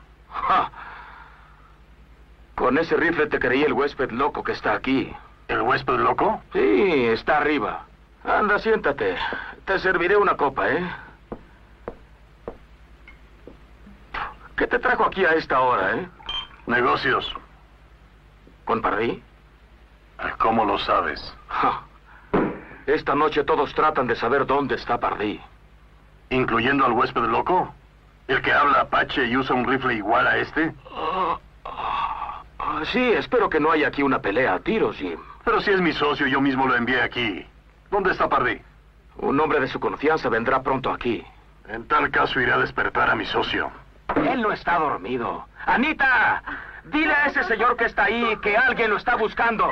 C: Con ese rifle te creí el huésped loco que está aquí.
B: ¿El huésped loco?
C: Sí, está arriba. Anda, siéntate. Te serviré una copa, ¿eh? ¿Qué te trajo aquí a esta hora, eh?
B: Negocios.
C: ¿Con Pardí?
B: ¿Cómo lo sabes?
C: Esta noche todos tratan de saber dónde está Pardí.
B: ¿Incluyendo al huésped loco? ¿El que habla apache y usa un rifle igual a este?
C: Sí, espero que no haya aquí una pelea a tiros, Jim.
B: Pero si es mi socio, yo mismo lo envié aquí. ¿Dónde está Pardí?
C: Un hombre de su confianza vendrá pronto aquí.
B: En tal caso iré a despertar a mi socio.
C: Él no está dormido. ¡Anita! Dile a ese señor que está ahí que alguien lo está buscando.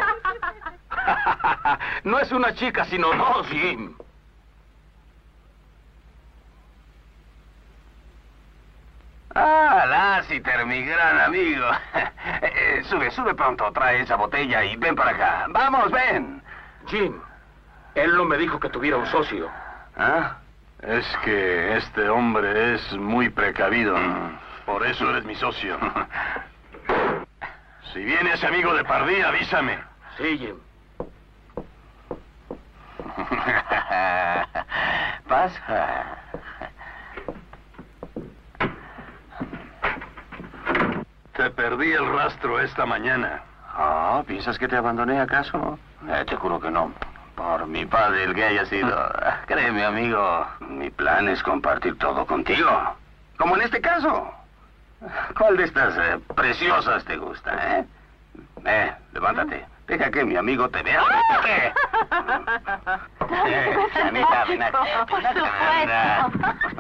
C: No es una chica, sino dos, Jim.
D: Ah, Lassiter, mi gran amigo. Sube pronto, trae esa botella y ven para acá. Vamos, ven.
C: Jim, él no me dijo que tuviera un socio.
B: ¿Ah? Es que este hombre es muy precavido. Por eso eres mi socio. Si viene ese amigo de Pardí, avísame.
C: Sí, Jim.
D: Pasa.
B: Te perdí el rastro esta mañana.
D: Oh, ¿piensas que te abandoné acaso? Te juro que no. Por mi padre, el que haya sido. Créeme, amigo, mi plan es compartir todo contigo. Como en este caso. ¿Cuál de estas preciosas te gusta, levántate. Deja que mi amigo te vea. ¿Qué? Anita, ven acá.
F: Por
D: Ven acá,
F: supuesto.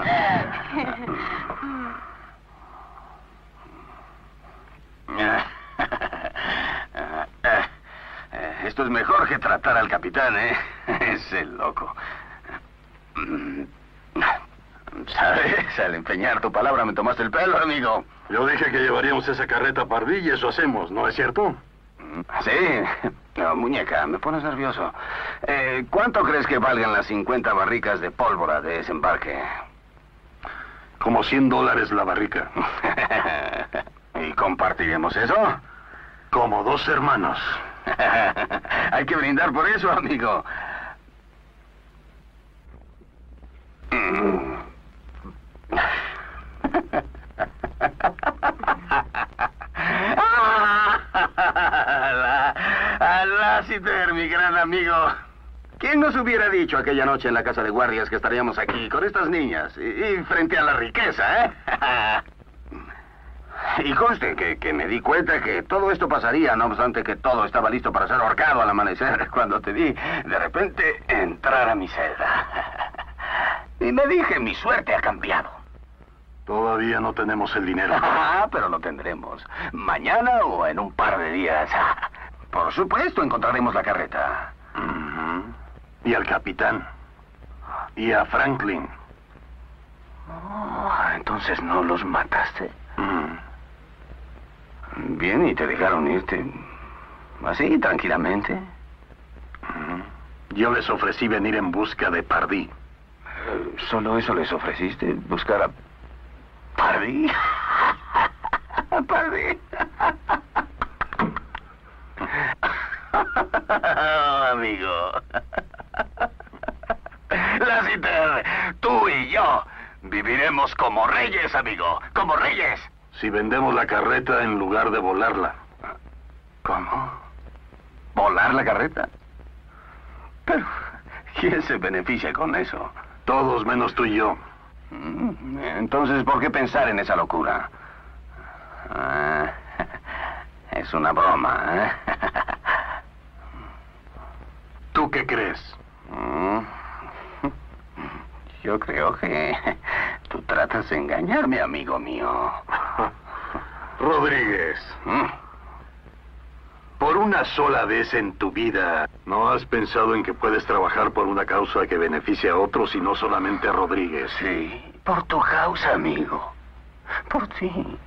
D: Esto es mejor que tratar al capitán, ¿eh? Es el loco. ¿Sabes? Al empeñar tu palabra me tomaste el pelo, amigo.
B: Yo dije que llevaríamos esa carreta a Pardí y eso hacemos, ¿no es cierto?
D: Sí. No, muñeca, me pones nervioso. ¿Cuánto crees que valgan las 50 barricas de pólvora de ese embarque?
B: Como $100 la barrica.
D: ¿Y compartiremos eso?
B: Como 2 hermanos.
D: Hay que brindar por eso, amigo. Lassiter, mi gran amigo. ¿Quién nos hubiera dicho aquella noche en la casa de guardias que estaríamos aquí con estas niñas y frente a la riqueza, eh? Y conste que me di cuenta que todo esto pasaría, no obstante que todo estaba listo para ser ahorcado al amanecer, cuando te vi de repente entrar a mi celda. Y me dije, mi suerte ha cambiado.
B: Todavía no tenemos el dinero.
D: Pero lo tendremos. Mañana o en un par de días. Por supuesto, encontraremos la carreta.
B: Y al capitán. Y a Franklin.
D: Entonces no los mataste. Bien, y te dejaron irte así, tranquilamente.
B: Yo les ofrecí venir en busca de Pardí.
D: ¿Solo eso les ofreciste? ¿Buscar a Pardí? Pardí. Amigo. Lassiter, tú y yo viviremos como reyes, amigo. Como reyes.
B: Si vendemos la carreta en lugar de volarla.
D: ¿Cómo? ¿Volar la carreta? Pero, ¿quién se beneficia con eso?
B: Todos menos tú y yo.
D: Entonces, ¿por qué pensar en esa locura? Es una broma, ¿eh?
B: ¿Tú qué crees?
D: Yo creo que tú tratas de engañarme, amigo mío.
B: Rodríguez. Por una sola vez en tu vida, ¿no has pensado en que puedes trabajar por una causa que beneficie a otros y no solamente a Rodríguez?
D: Sí, por tu causa, amigo. Por ti.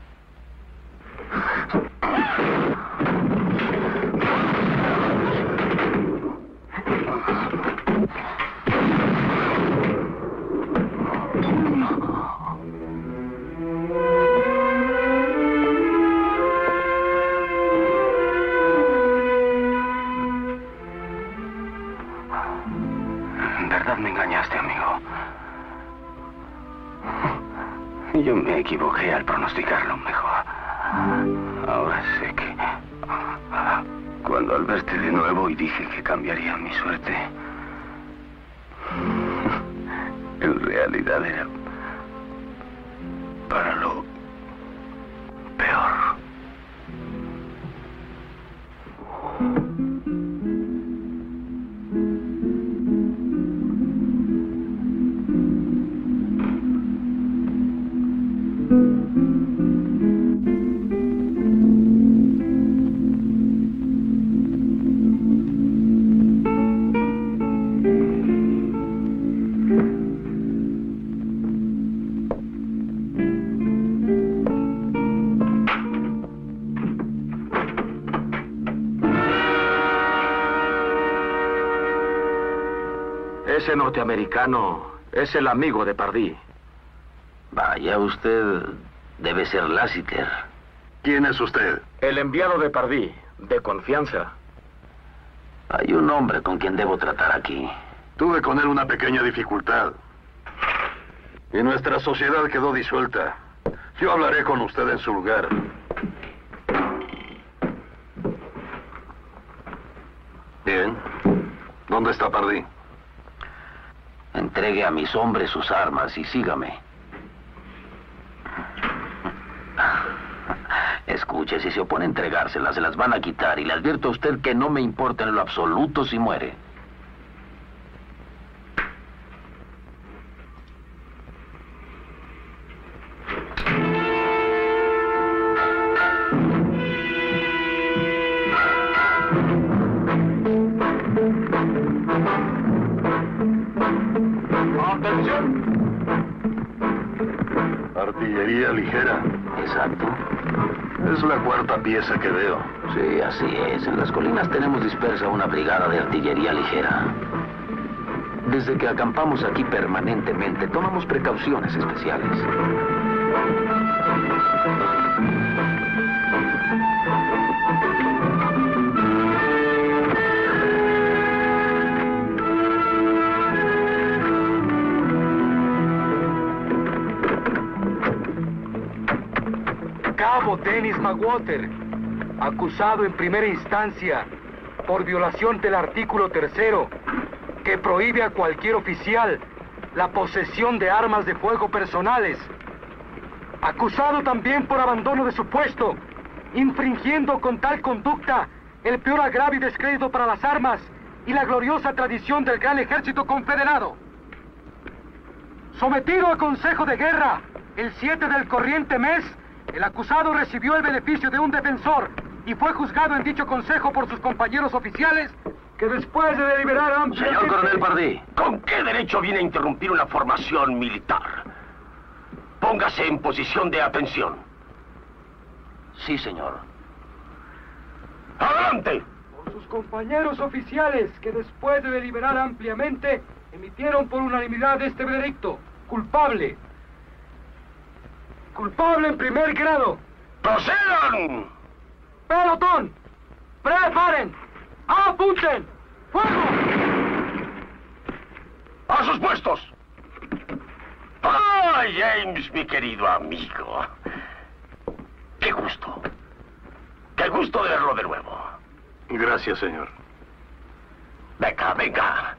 D: Me engañaste, amigo. Yo me equivoqué al pronosticarlo mejor. Ahora sé que cuando al verte de nuevo y dije que cambiaría mi suerte, en realidad era para lo peor.
E: Ese norteamericano es el amigo de Pardí.
C: Vaya, usted debe ser Lassiter.
B: ¿Quién es usted?
E: El enviado de Pardí, de confianza.
C: Hay un hombre con quien debo tratar aquí.
B: Tuve con él una pequeña dificultad. Y nuestra sociedad quedó disuelta. Yo hablaré con usted en su lugar. Bien. ¿Dónde está Pardí?
C: Entregue a mis hombres sus armas y sígame. Escuche, si se opone a entregárselas, se las van a quitar. Y le advierto a usted que no me importa en lo absoluto si muere.
E: ¡Atención!
B: Artillería ligera.
C: Exacto.
B: Es la cuarta pieza que veo.
C: Sí, así es. En las colinas tenemos dispersa una brigada de artillería ligera. Desde que acampamos aquí permanentemente, tomamos precauciones especiales.
H: Cabo Dennis McWater, acusado en primera instancia por violación del artículo 3º, que prohíbe a cualquier oficial la posesión de armas de fuego personales. Acusado también por abandono de su puesto, infringiendo con tal conducta el peor agravio y descrédito para las armas y la gloriosa tradición del gran ejército confederado. Sometido a consejo de guerra el 7 del corriente mes, el acusado recibió el beneficio de un defensor y fue juzgado en dicho consejo por sus compañeros oficiales, que después de deliberar ampliamente...
C: Señor Coronel Pardee.
E: ¿Con qué derecho viene a interrumpir una formación militar? Póngase en posición de atención.
C: Sí, señor.
E: ¡Adelante!
H: Por sus compañeros oficiales, que después de deliberar ampliamente, emitieron por unanimidad este veredicto. Culpable. Culpable en primer grado.
E: ¡Procedan!
H: Pelotón. Preparen. ¡Apunten! ¡Fuego!
E: ¡A sus puestos! ¡Ah, James, mi querido amigo! ¡Qué gusto! ¡Qué gusto de verlo de nuevo!
B: Gracias, señor.
E: Venga, venga.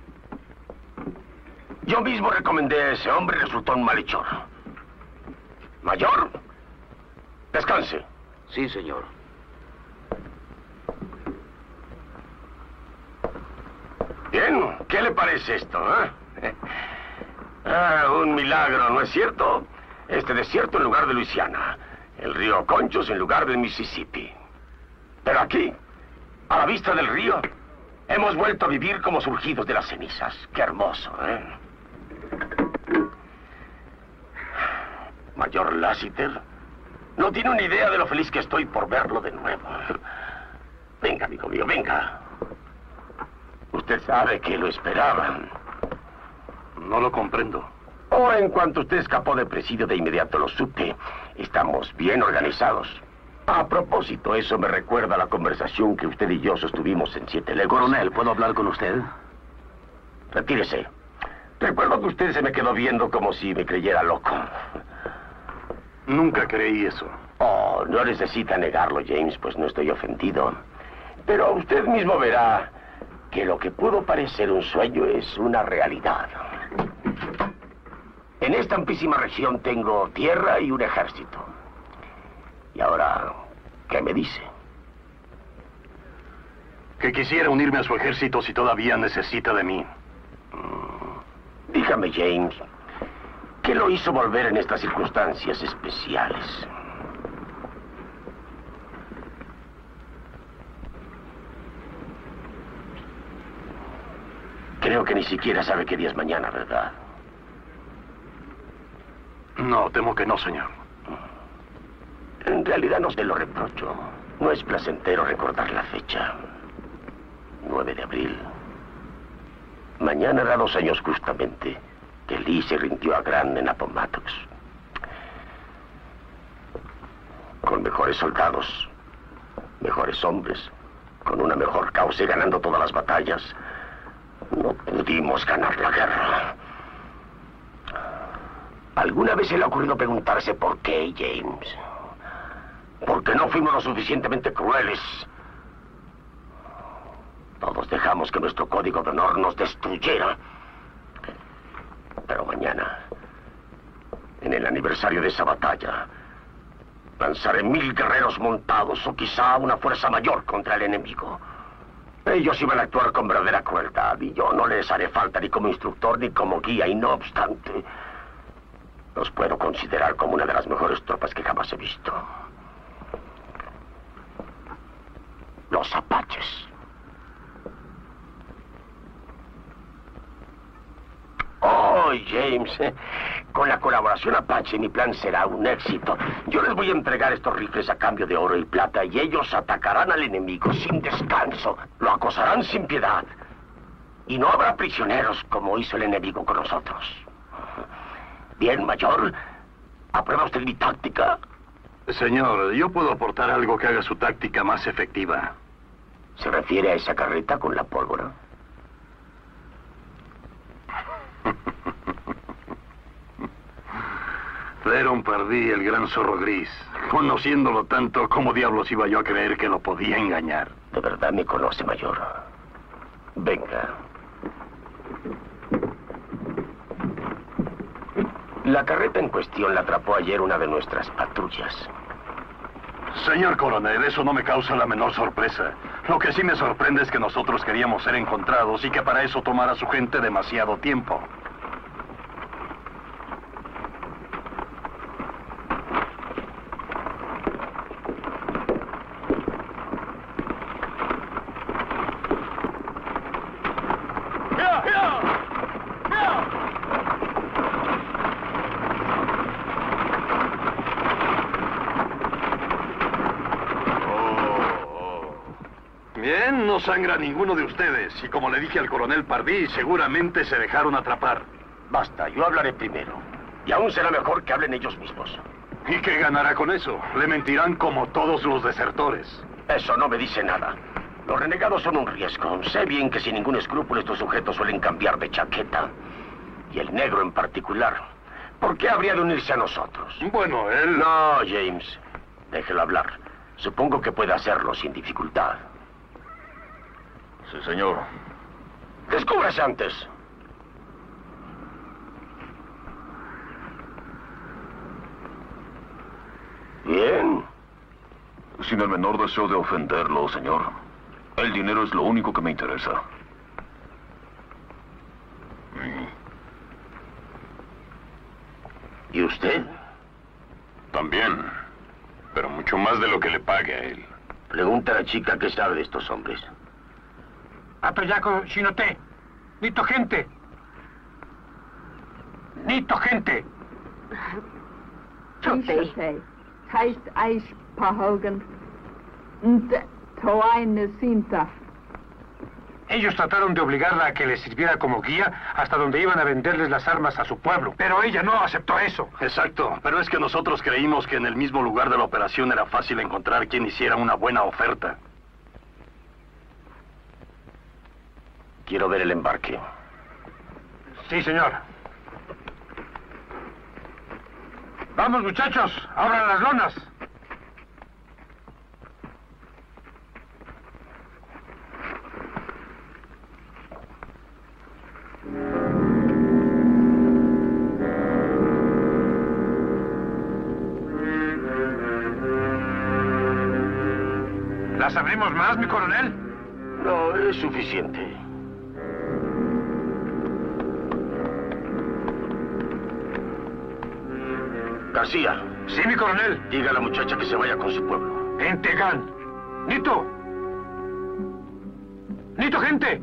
E: Yo mismo recomendé a ese hombre y resultó un malhechor. Mayor, descanse.
C: Sí, señor.
E: Bien, ¿qué le parece esto, eh? Un milagro, ¿no es cierto? Este desierto en lugar de Luisiana. El río Conchos en lugar del Mississippi. Pero aquí, a la vista del río, hemos vuelto a vivir como surgidos de las cenizas. ¡Qué hermoso, eh! Mayor Lassiter, no tiene una idea de lo feliz que estoy por verlo de nuevo. Venga, amigo mío, venga. Usted sabe que lo esperaban.
B: No lo comprendo.
E: Oh, en cuanto usted escapó de presidio, de inmediato lo supe. Estamos bien organizados. A propósito, eso me recuerda a la conversación que usted y yo sostuvimos en 7 Leguas.
C: Coronel, ¿puedo hablar con usted?
E: Retírese. Recuerdo que usted se me quedó viendo como si me creyera loco.
B: Nunca creí eso.
E: Oh, no necesita negarlo, James, pues no estoy ofendido. Pero usted mismo verá que lo que pudo parecer un sueño es una realidad. En esta amplísima región tengo tierra y un ejército. Y ahora, ¿qué me dice?
B: Que quisiera unirme a su ejército si todavía necesita de mí.
E: Dígame, James, ¿qué lo hizo volver en estas circunstancias especiales? Creo que ni siquiera sabe qué día es mañana, ¿verdad?
B: No, temo que no, señor.
E: En realidad no se lo reprocho. No es placentero recordar la fecha. 9 de abril. Mañana hará 2 años justamente que Lee se rindió a Grant en Appomattox. Con mejores soldados, mejores hombres, con una mejor causa y ganando todas las batallas, no pudimos ganar la guerra. ¿Alguna vez se le ha ocurrido preguntarse por qué, James? ¿Por qué no fuimos lo suficientemente crueles? Todos dejamos que nuestro código de honor nos destruyera. Pero mañana, en el aniversario de esa batalla, lanzaré 1000 guerreros montados o quizá una fuerza mayor contra el enemigo. Ellos iban a actuar con verdadera crueldad y yo no les haré falta ni como instructor ni como guía, y no obstante, los puedo considerar como una de las mejores tropas que jamás he visto. Los apaches. Oh, James, Con la colaboración Apache, mi plan será un éxito. Yo les voy a entregar estos rifles a cambio de oro y plata y ellos atacarán al enemigo sin descanso. Lo acosarán sin piedad. Y no habrá prisioneros como hizo el enemigo con nosotros. Bien, Mayor. ¿Aprueba usted mi táctica?
B: Señor, yo puedo aportar algo que haga su táctica más efectiva.
E: ¿Se refiere a esa carreta con la pólvora?
B: Theron Pardee, el gran zorro gris. Conociéndolo tanto, ¿cómo diablos iba yo a creer que lo podía engañar?
E: De verdad me conoce, Mayor. Venga. La carreta en cuestión la atrapó ayer una de nuestras patrullas.
B: Señor coronel, eso no me causa la menor sorpresa. Lo que sí me sorprende es que nosotros queríamos ser encontrados y que para eso tomara su gente demasiado tiempo. Bien, no sangra ninguno de ustedes. Y como le dije al coronel Pardee, seguramente se dejaron atrapar.
E: Basta, yo hablaré primero. Y aún será mejor que hablen ellos mismos.
B: ¿Y qué ganará con eso? Le mentirán como todos los desertores.
E: Eso no me dice nada. Los renegados son un riesgo. Sé bien que sin ningún escrúpulo estos sujetos suelen cambiar de chaqueta. Y el negro en particular. ¿Por qué habría de unirse a nosotros?
B: Bueno, él...
E: No, James. Déjelo hablar. Supongo que puede hacerlo sin dificultad.
B: Sí, señor.
E: Descúbrase antes. Bien.
I: Sin el menor deseo de ofenderlo, señor. El dinero es lo único que me interesa.
E: ¿Y usted?
A: También. Pero mucho más de lo que le pague a él.
E: Pregunta a la chica qué sabe de estos hombres.
H: Apeyaco Shinote. Nito gente. Nito gente.
G: Chotei.
J: Heist Aish Pahogan. Toaine Sinta.
H: Ellos trataron de obligarla a que les sirviera como guía hasta donde iban a venderles las armas a su pueblo. Pero ella no aceptó eso.
B: Exacto, pero es que nosotros creímos que en el mismo lugar de la operación era fácil encontrar quien hiciera una buena oferta.
E: Quiero ver el embarque.
H: Sí, señor. Vamos, muchachos, abran las lonas. ¿Las abrimos más, mi coronel?
E: No, es suficiente. García.
H: Sí, mi coronel.
E: Diga a la muchacha que se vaya con su pueblo.
H: En Tegán. Nito. Nito, gente.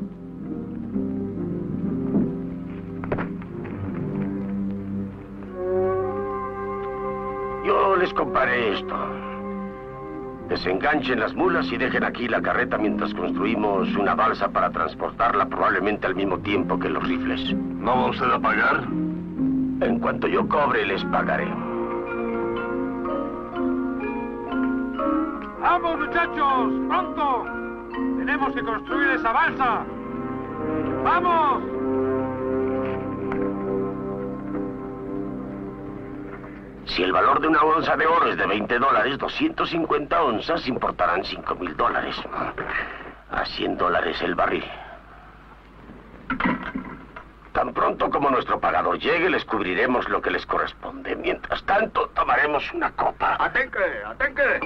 E: Yo les compraré esto. Desenganchen las mulas y dejen aquí la carreta mientras construimos una balsa para transportarla probablemente al mismo tiempo que los rifles.
B: ¿No va usted a pagar?
E: En cuanto yo cobre, les pagaré.
H: ¡Vamos, muchachos! ¡Pronto! ¡Tenemos que construir esa balsa! ¡Vamos!
E: Si el valor de una onza de oro es de $20, 250 onzas importarán $5,000. A $100 el barril. Tan pronto como nuestro pagador llegue, les cubriremos lo que les corresponde. Mientras tanto, tomaremos una copa.
H: ¡Atenque! ¡Atenque!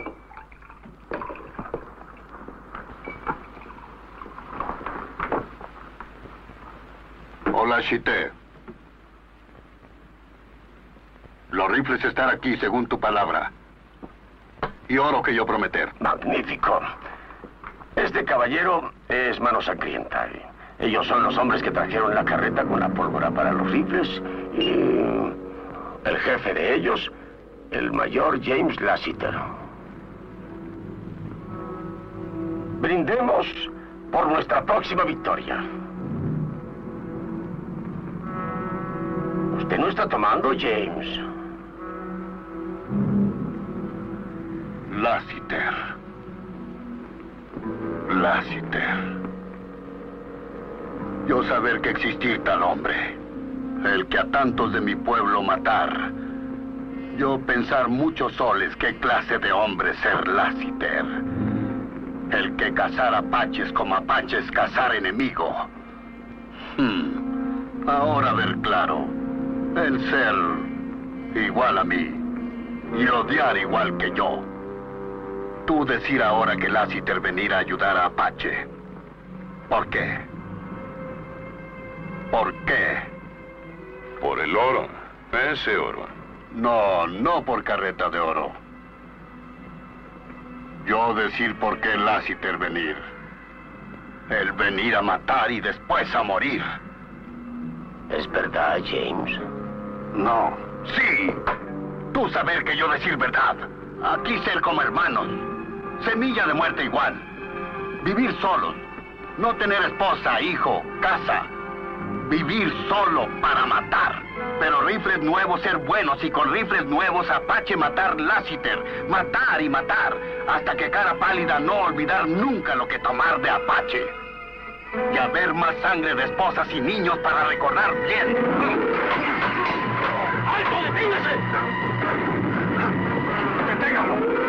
A: Hola, Shite. Los rifles están aquí, según tu palabra. Y oro que yo prometer.
E: Magnífico. Este caballero es mano sangrienta. Ellos son los hombres que trajeron la carreta con la pólvora para los rifles y El jefe de ellos, el mayor James Lassiter. Brindemos por nuestra próxima victoria. Usted no está tomando, James.
B: Lassiter. Lassiter. Yo saber que existir tal hombre, el que a tantos de mi pueblo matar. Yo pensar muchos soles qué clase de hombre ser Lassiter. El que cazar apaches como apaches cazar enemigo. Ahora ver claro. El ser igual a mí y odiar igual que yo. Tú decir ahora que Lassiter venir a ayudar a Apache. ¿Por qué? ¿Por qué?
A: Por el oro. Ese oro.
B: No, no por carreta de oro. Yo decir por qué Lassiter venir. El venir a matar y después a morir.
E: ¿Es verdad, James?
B: No. Sí. Tú saber que yo decir verdad. Aquí ser como hermanos. Semilla de muerte igual. Vivir solos. No tener esposa, hijo, casa. Vivir solo para matar. Pero rifles nuevos ser buenos y con rifles nuevos Apache matar Lassiter. Matar y matar. Hasta que cara pálida no olvidar nunca lo que tomar de Apache. Y haber más sangre de esposas y niños para recordar bien.
E: ¡Alto, deténgase! ¡Deténgalo!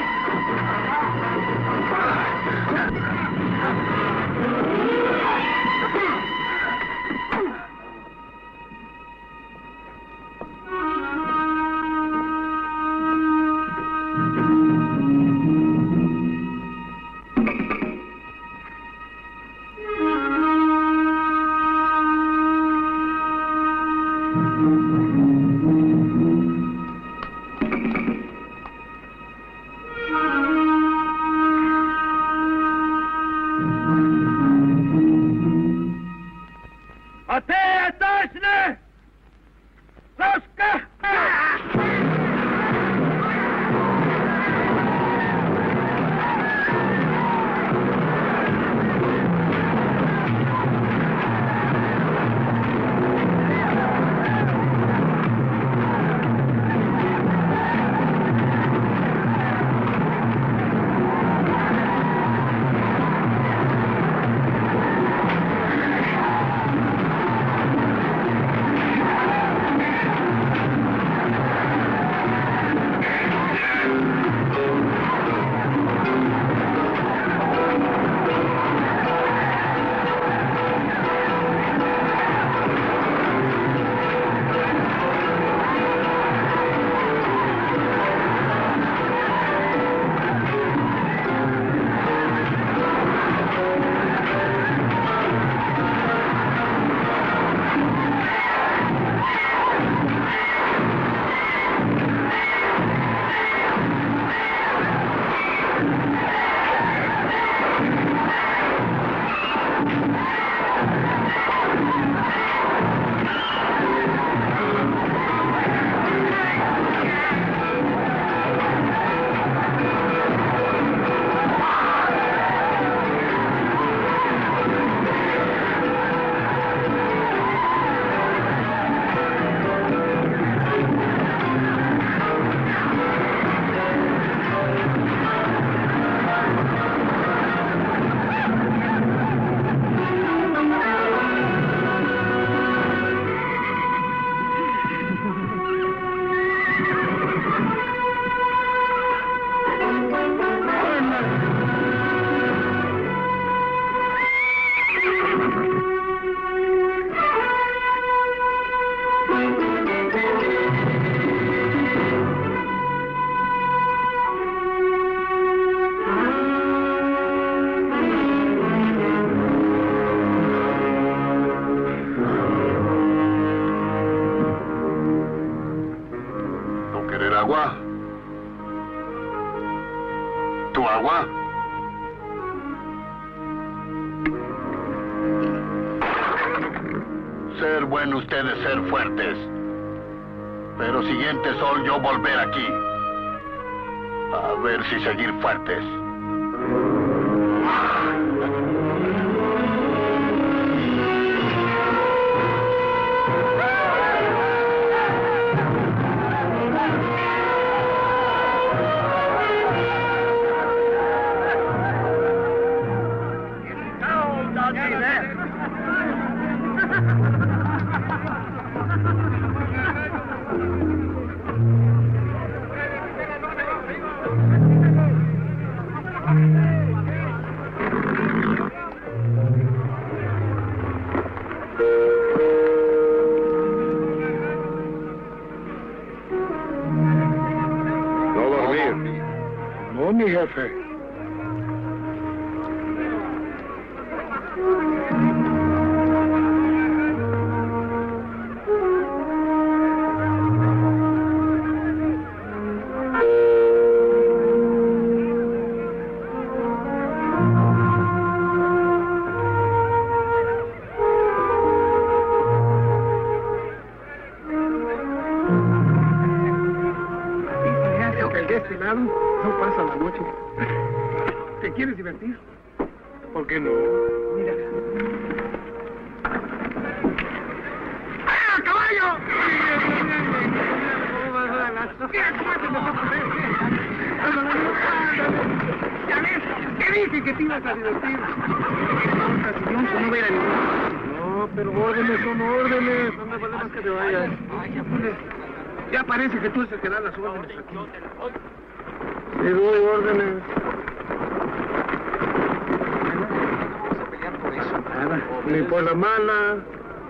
B: agua? ¿Tu agua? Ser bueno ustedes, ser fuertes. Pero siguiente sol yo volver aquí. A ver si seguir fuertes.
K: No, mi jefe. No pasa la noche. ¿Te quieres divertir? ¿Por qué no? Mira. ¡Ah, caballo! ¿Ya ves? Te dije que te ibas a divertir. Si Johnson no hubiera ningún... No, pero órdenes son órdenes. No me vale más que te vayas. Ya parece que tú es el que da las órdenes aquí. Te doy órdenes.
H: Vamos a pelear por eso.
K: Nada, ni por la mala.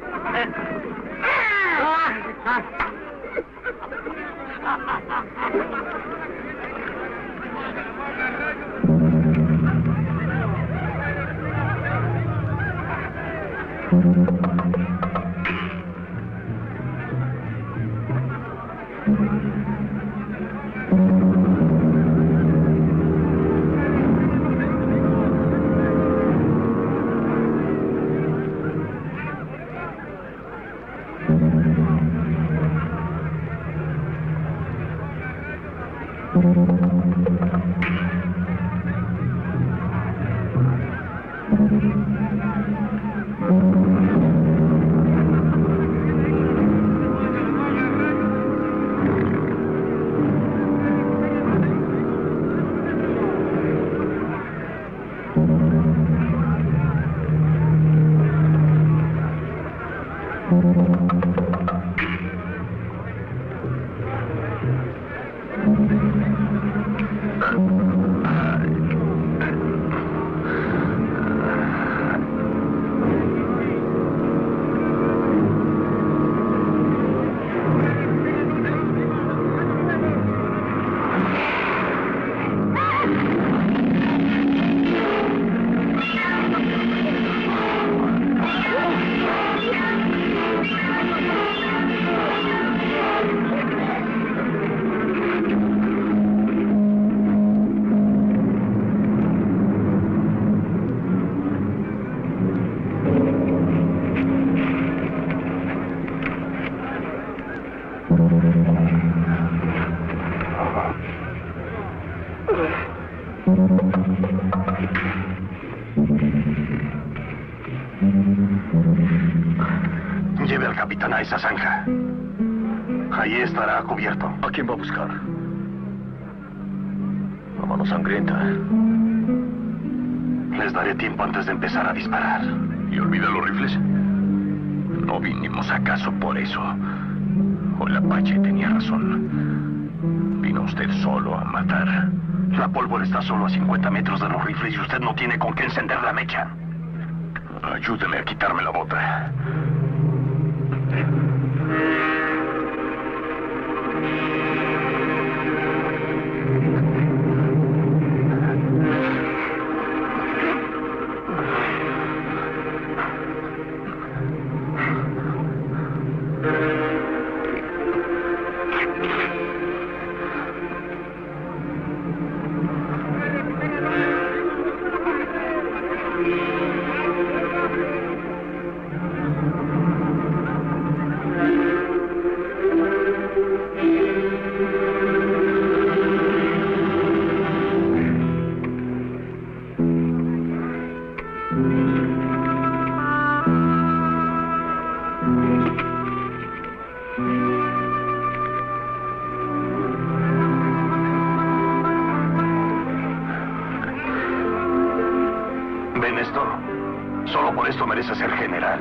B: Lleve al capitán a esa zanja. Ahí estará cubierto.
I: ¿A quién va a buscar? La mano sangrienta.
B: Les daré tiempo antes de empezar a disparar.
A: ¿Y olvida los rifles? No vinimos acaso por eso. O el Apache tenía razón. Vino usted solo a matar.
B: La pólvora está solo a 50 metros de los rifles y usted no tiene con qué encender la mecha.
A: Ayúdeme a quitarme la bota.
B: ¿Ven esto? Solo por esto merece ser general.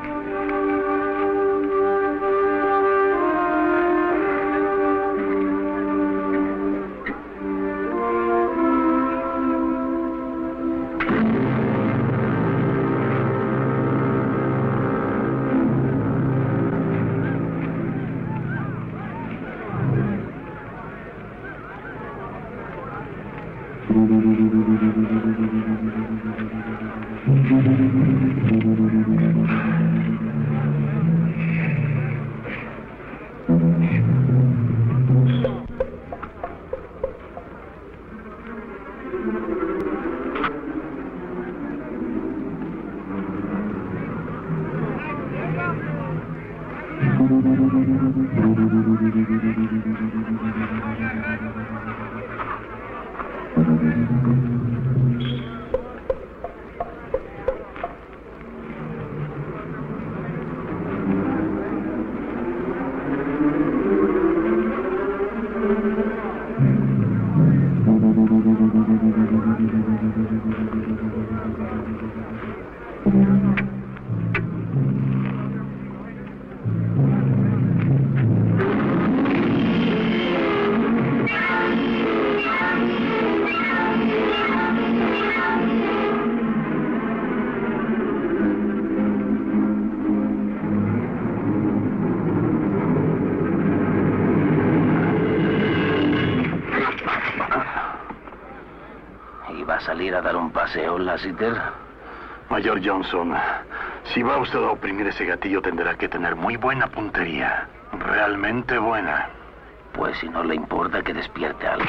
C: ¿Salir a dar un paseo, Lassiter?
B: Mayor Johnson, si va usted a oprimir ese gatillo tendrá que tener muy buena puntería. Realmente buena.
C: Pues si no le importa que despierte algo.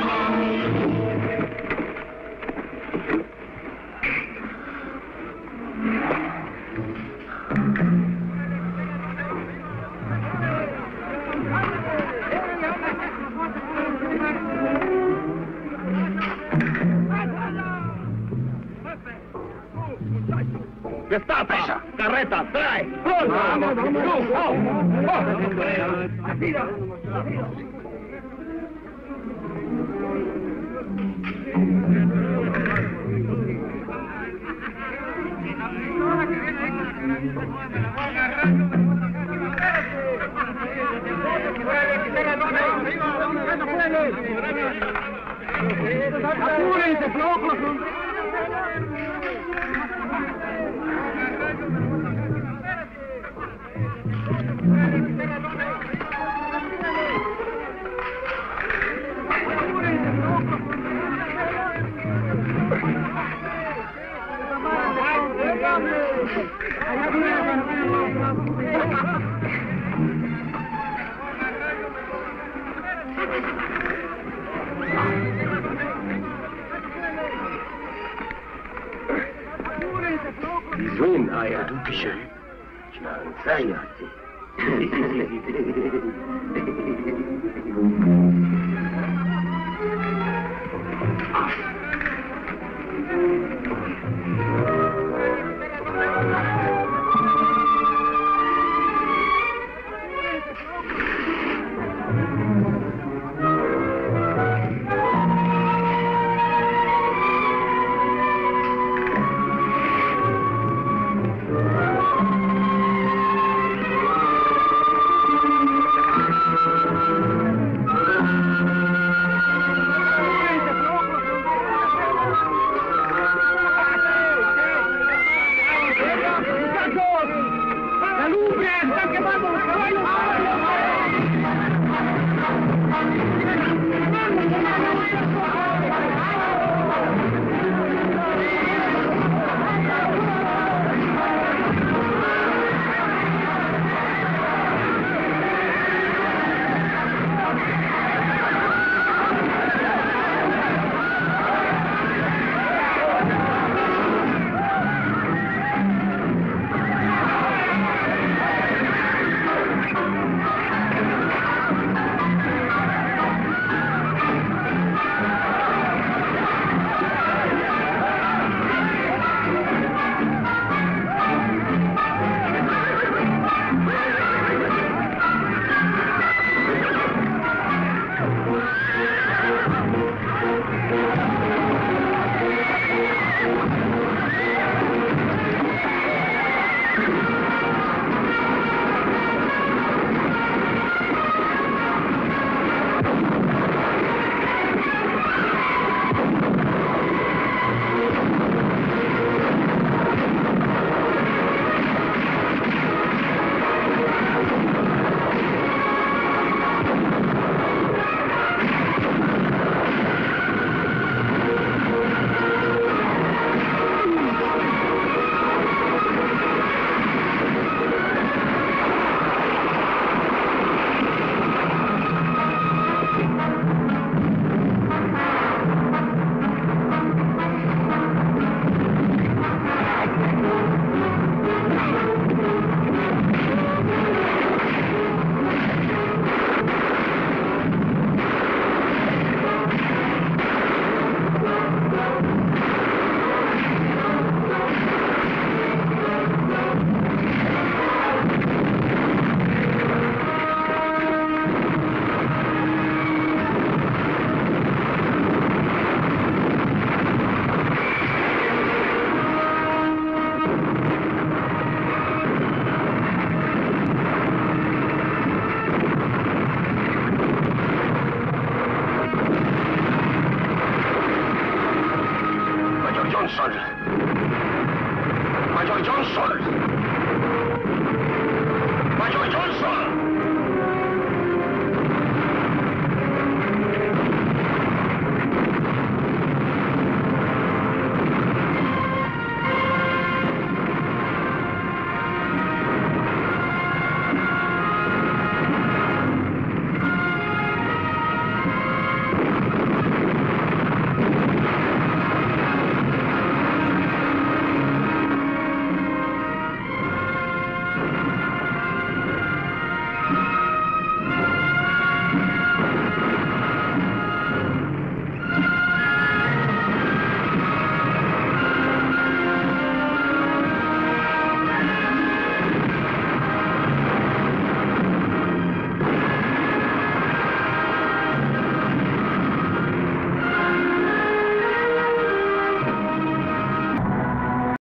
K: ¡Destapa! ¡Carreta! ¡Trae! ¡Vamos! ¡Apúrense, flojos!
E: Zwin, ja, doe je zo. Zijn je. Johnson. Mayor Johnson.